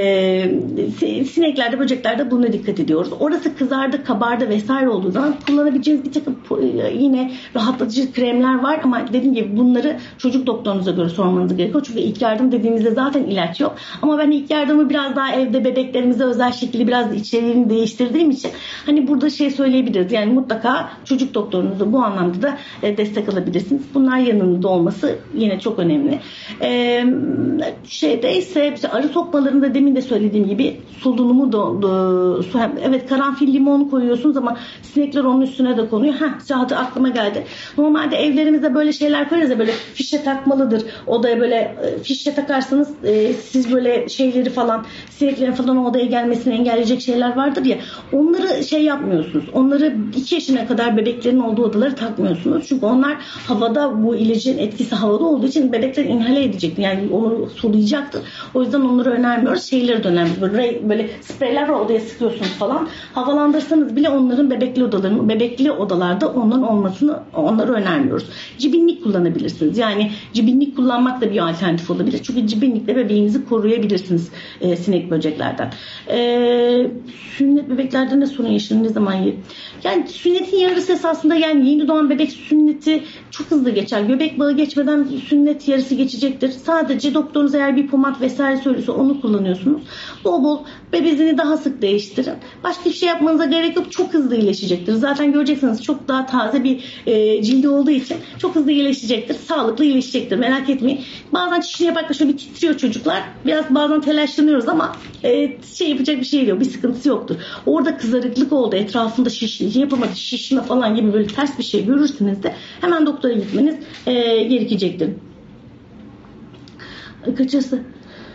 Ee, sineklerde, böceklerde buna dikkat ediyoruz. Orası kızardı, kabardı vesaire olduğu zaman kullanabileceğiniz bir takım yine rahatlatıcı kremler var ama dediğim gibi bunları çocuk doktorunuza göre sormanız gerekiyor. Çünkü ilk yardım dediğimizde zaten ilaç yok. Ama ben ilk yardımı biraz daha evde bebeklerimize özel şekilde biraz içeriğini değiştirdiğim için hani burada şey söyleyebiliriz. Yani mutlaka çocuk doktorunuza bu anlamda da destek alabilirsiniz. Bunlar yanında olması yine çok önemli. Ee, şeyde ise işte arı sokmalarında demin de söylediğim gibi solunumu da, da su, evet karanfil limon koyuyorsunuz ama sinekler onun üstüne de konuyor. Heh, zaten aklıma geldi. Normalde evlerimizde böyle şeyler koyarız ya, böyle fişe takmalıdır. Odaya böyle fişe takarsanız e, siz böyle şeyleri falan, sineklerin falan odaya gelmesini engelleyecek şeyler vardır ya. Onları şey yapmıyorsunuz. Onları iki yaşına kadar bebeklerin olduğu odaları takmıyorsunuz. Çünkü onlar havada, bu ilacın etkisi havada olduğu için bebekler inhale edecektir. Yani onu soluyacaktır. O yüzden onları önermiyoruz. Şeyleri de önemli. Böyle, böyle spreyler var, odaya sıkıyorsunuz falan. Havalandırsanız bile onların bebekli odaların, bebekli odalarda onların olmasını, onları önermiyoruz. Cibinlik kullanabilirsiniz. Yani cibinlik kullanmak da bir alternatif olabilir. Çünkü cibinlikle bebeğinizi koruyabilirsiniz e, sinek böceklerden. E, sünnet bebeklerde ne sorun yaşanır, ne zaman yer? Yani sünnetin yarısı esasında, yani yeni doğan bebek sünneti çok hızlı geçer. Göbek bağı geçmeden sünnet yarısı geçecektir. Sadece doktorunuz eğer bir pomat vesaire söylüyorsa onu kullanıyorsunuz. Bol bol bezini daha sık değiştirin. Başka bir şey yapmanıza gerek yok. Çok hızlı iyileşecektir. Zaten göreceksiniz çok daha taze bir e, cildi olduğu için çok hızlı iyileşecektir. Sağlıklı iyileşecektir. Merak etmeyin. Bazen çişini yaparken şöyle bir titriyor çocuklar. Biraz bazen telaşlanıyoruz ama e, şey yapacak bir şey yok. Bir sıkıntısı yoktur. Orada kızarıklık oldu. Etrafında şiş, yapamadı, şişme falan gibi böyle ters bir şey görürsünüz de hemen doktora gitmeniz e, gerekecektir. Kaçası?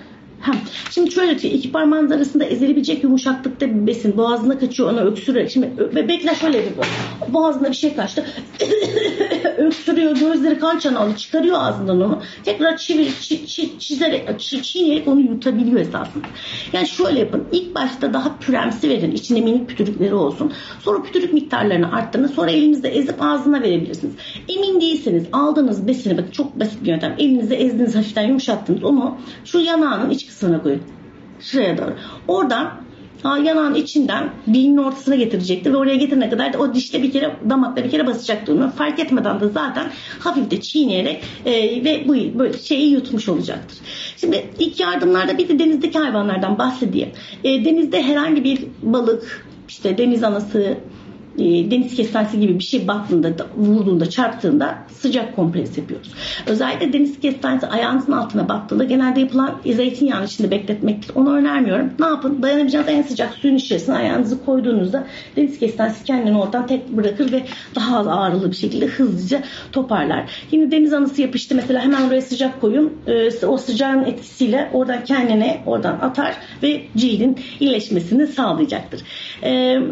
Ha, şimdi şöyle ki iki parmağınız arasında ezilebilecek yumuşaklıkta bir besin. Boğazına kaçıyor, onu öksürerek. Şimdi bebekler şöyle yapıyor. Boğazına bir şey kaçtı. Öksürüyor, gözleri kan çanağı çıkarıyor ağzından onu. Tekrar çivir, çi, çi, çizerek, çi, çiğneyerek onu yutabiliyor esasında. Yani şöyle yapın. İlk başta daha püremsi verin. İçinde minik pütürükleri olsun. Sonra pütürük miktarlarını arttırın. Sonra elinizde ezip ağzına verebilirsiniz. Emin değilseniz aldığınız besini, bakın çok basit bir yöntem. Elinizde ezdiniz, hafiften yumuşattınız. Onu şu yanağının iç kısmına koyun. Şuraya doğru. Oradan ha, yanağın içinden dilinin ortasına getirecektir ve oraya getirene kadar da o dişle bir kere, damakla bir kere basacaktır onu. Fark etmeden de zaten hafif de çiğneyerek e, ve bu böyle şeyi yutmuş olacaktır. Şimdi ilk yardımlarda bir de denizdeki hayvanlardan bahsedeyim. E, denizde herhangi bir balık, işte deniz anası, deniz kestanesi gibi bir şey baktığında, vurduğunda, çarptığında sıcak kompres yapıyoruz. Özellikle deniz kestanesi ayağınızın altına battığında genelde yapılan zeytinyağının içinde bekletmektir. Onu önermiyorum. Ne yapın? Dayanabileceğiniz en sıcak suyun içerisine ayağınızı koyduğunuzda deniz kestanesi kendini oradan tek bırakır ve daha az ağırlı bir şekilde hızlıca toparlar. Yine deniz anası yapıştı. Mesela hemen oraya sıcak koyun. O sıcağın etkisiyle oradan kendine oradan atar ve cildin iyileşmesini sağlayacaktır. Eee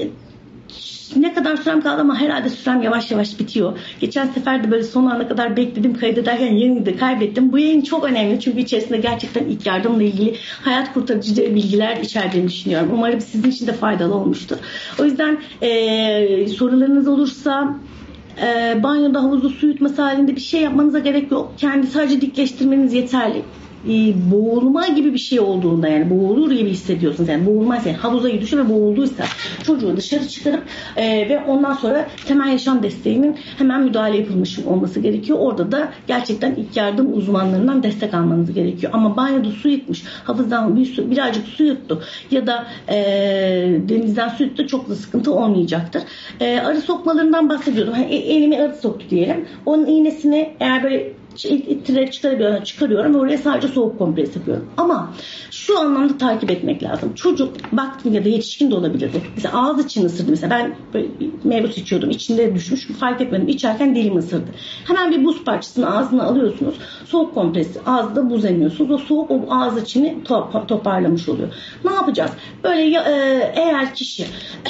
Ne kadar sürem kaldı ama herhalde sürem yavaş yavaş bitiyor. Geçen sefer de böyle son ana kadar bekledim, kaydederken yerini de kaybettim. Bu yayın çok önemli çünkü içerisinde gerçekten ilk yardımla ilgili hayat kurtarıcı bilgiler içerdiğini düşünüyorum. Umarım sizin için de faydalı olmuştur. O yüzden e, sorularınız olursa e, banyoda havuzlu su yutması halinde bir şey yapmanıza gerek yok. Kendi sadece dikleştirmeniz yeterli. E, boğulma gibi bir şey olduğunda, yani boğulur gibi hissediyorsunuz, yani boğulmaz, yani havuza düşüyor ve boğulduysa çocuğu dışarı çıkarıp e, ve ondan sonra temel yaşam desteğinin hemen müdahale yapılmış olması gerekiyor. Orada da gerçekten ilk yardım uzmanlarından destek almanız gerekiyor. Ama banyoda su yutmuş, havuzdan bir su, birazcık su yuttu ya da e, denizden su yuttu, çok da sıkıntı olmayacaktır. E, arı sokmalarından bahsediyordum. Hani elimi arı soktu diyelim. Onun iğnesini eğer böyle ittirerek çıkarabiliyorum, çıkarıyorum ve oraya sadece soğuk kompres yapıyorum. Ama şu anlamda takip etmek lazım. Çocuk baktım ya da yetişkin de olabilirdi. Mesela ağız için ısırdı. Mesela ben meyve içiyordum. İçinde düşmüş. Fark etmedim. İçerken dilim ısırdı. Hemen bir buz parçasını ağzına alıyorsunuz. Soğuk kompresi ağızda buz emiyorsunuz. O soğuk o ağız içini top, toparlamış oluyor. Ne yapacağız? Böyle ya, e, eğer kişi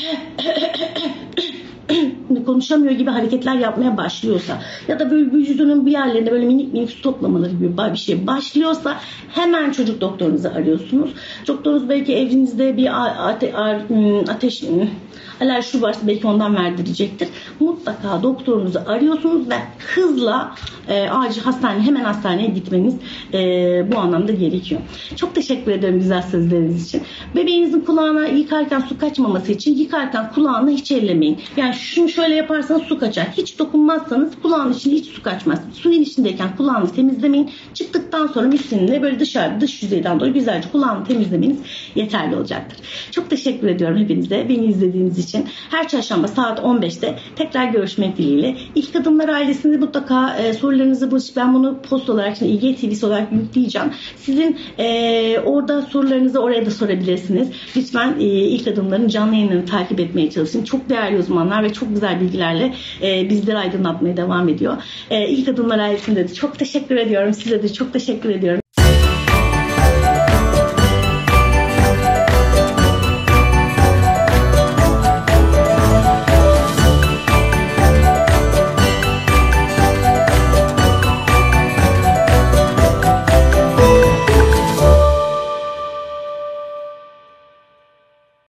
konuşamıyor gibi hareketler yapmaya başlıyorsa ya da böyle vücudunun bir yerlerinde böyle minik minik su toplamaları gibi bir şey başlıyorsa hemen çocuk doktorunuzu arıyorsunuz. Doktorunuz belki evinizde bir ate ateş alerji varsa belki ondan verdirecektir. Mutlaka doktorunuzu arıyorsunuz ve hızla e, acil hastane, hemen hastaneye gitmeniz e, bu anlamda gerekiyor. Çok teşekkür ederim güzel sözleriniz için. Bebeğinizin kulağına yıkarken su kaçmaması için yıkarken kulağını hiç ellemeyin. Yani şunu şöyle yaparsanız su kaçar. Hiç dokunmazsanız kulağın içinde hiç su kaçmaz. Suyun içindeyken kulağını temizlemeyin. Çıktıktan sonra müslinle böyle dışarı dış yüzeyden doğru güzelce kulağını temizlemeniz yeterli olacaktır. Çok teşekkür ediyorum hepinize beni izlediğiniz için. Her çarşamba saat on beşte tekrar görüşmek dileğiyle. İlk Adımlar ailesinde mutlaka e, sorularınızı, ben bunu post olarak, şimdi İ G T V'si olarak yükleyeceğim. Sizin e, orada sorularınızı oraya da sorabilirsiniz. Lütfen e, İlk Adımların canlı yayınlarını takip etmeye çalışın. Çok değerli uzmanlar ve çok güzel bilgilerle e, bizleri aydınlatmaya devam ediyor. E, İlk Adımlar ailesinde de çok teşekkür ediyorum. Size de çok teşekkür ediyorum.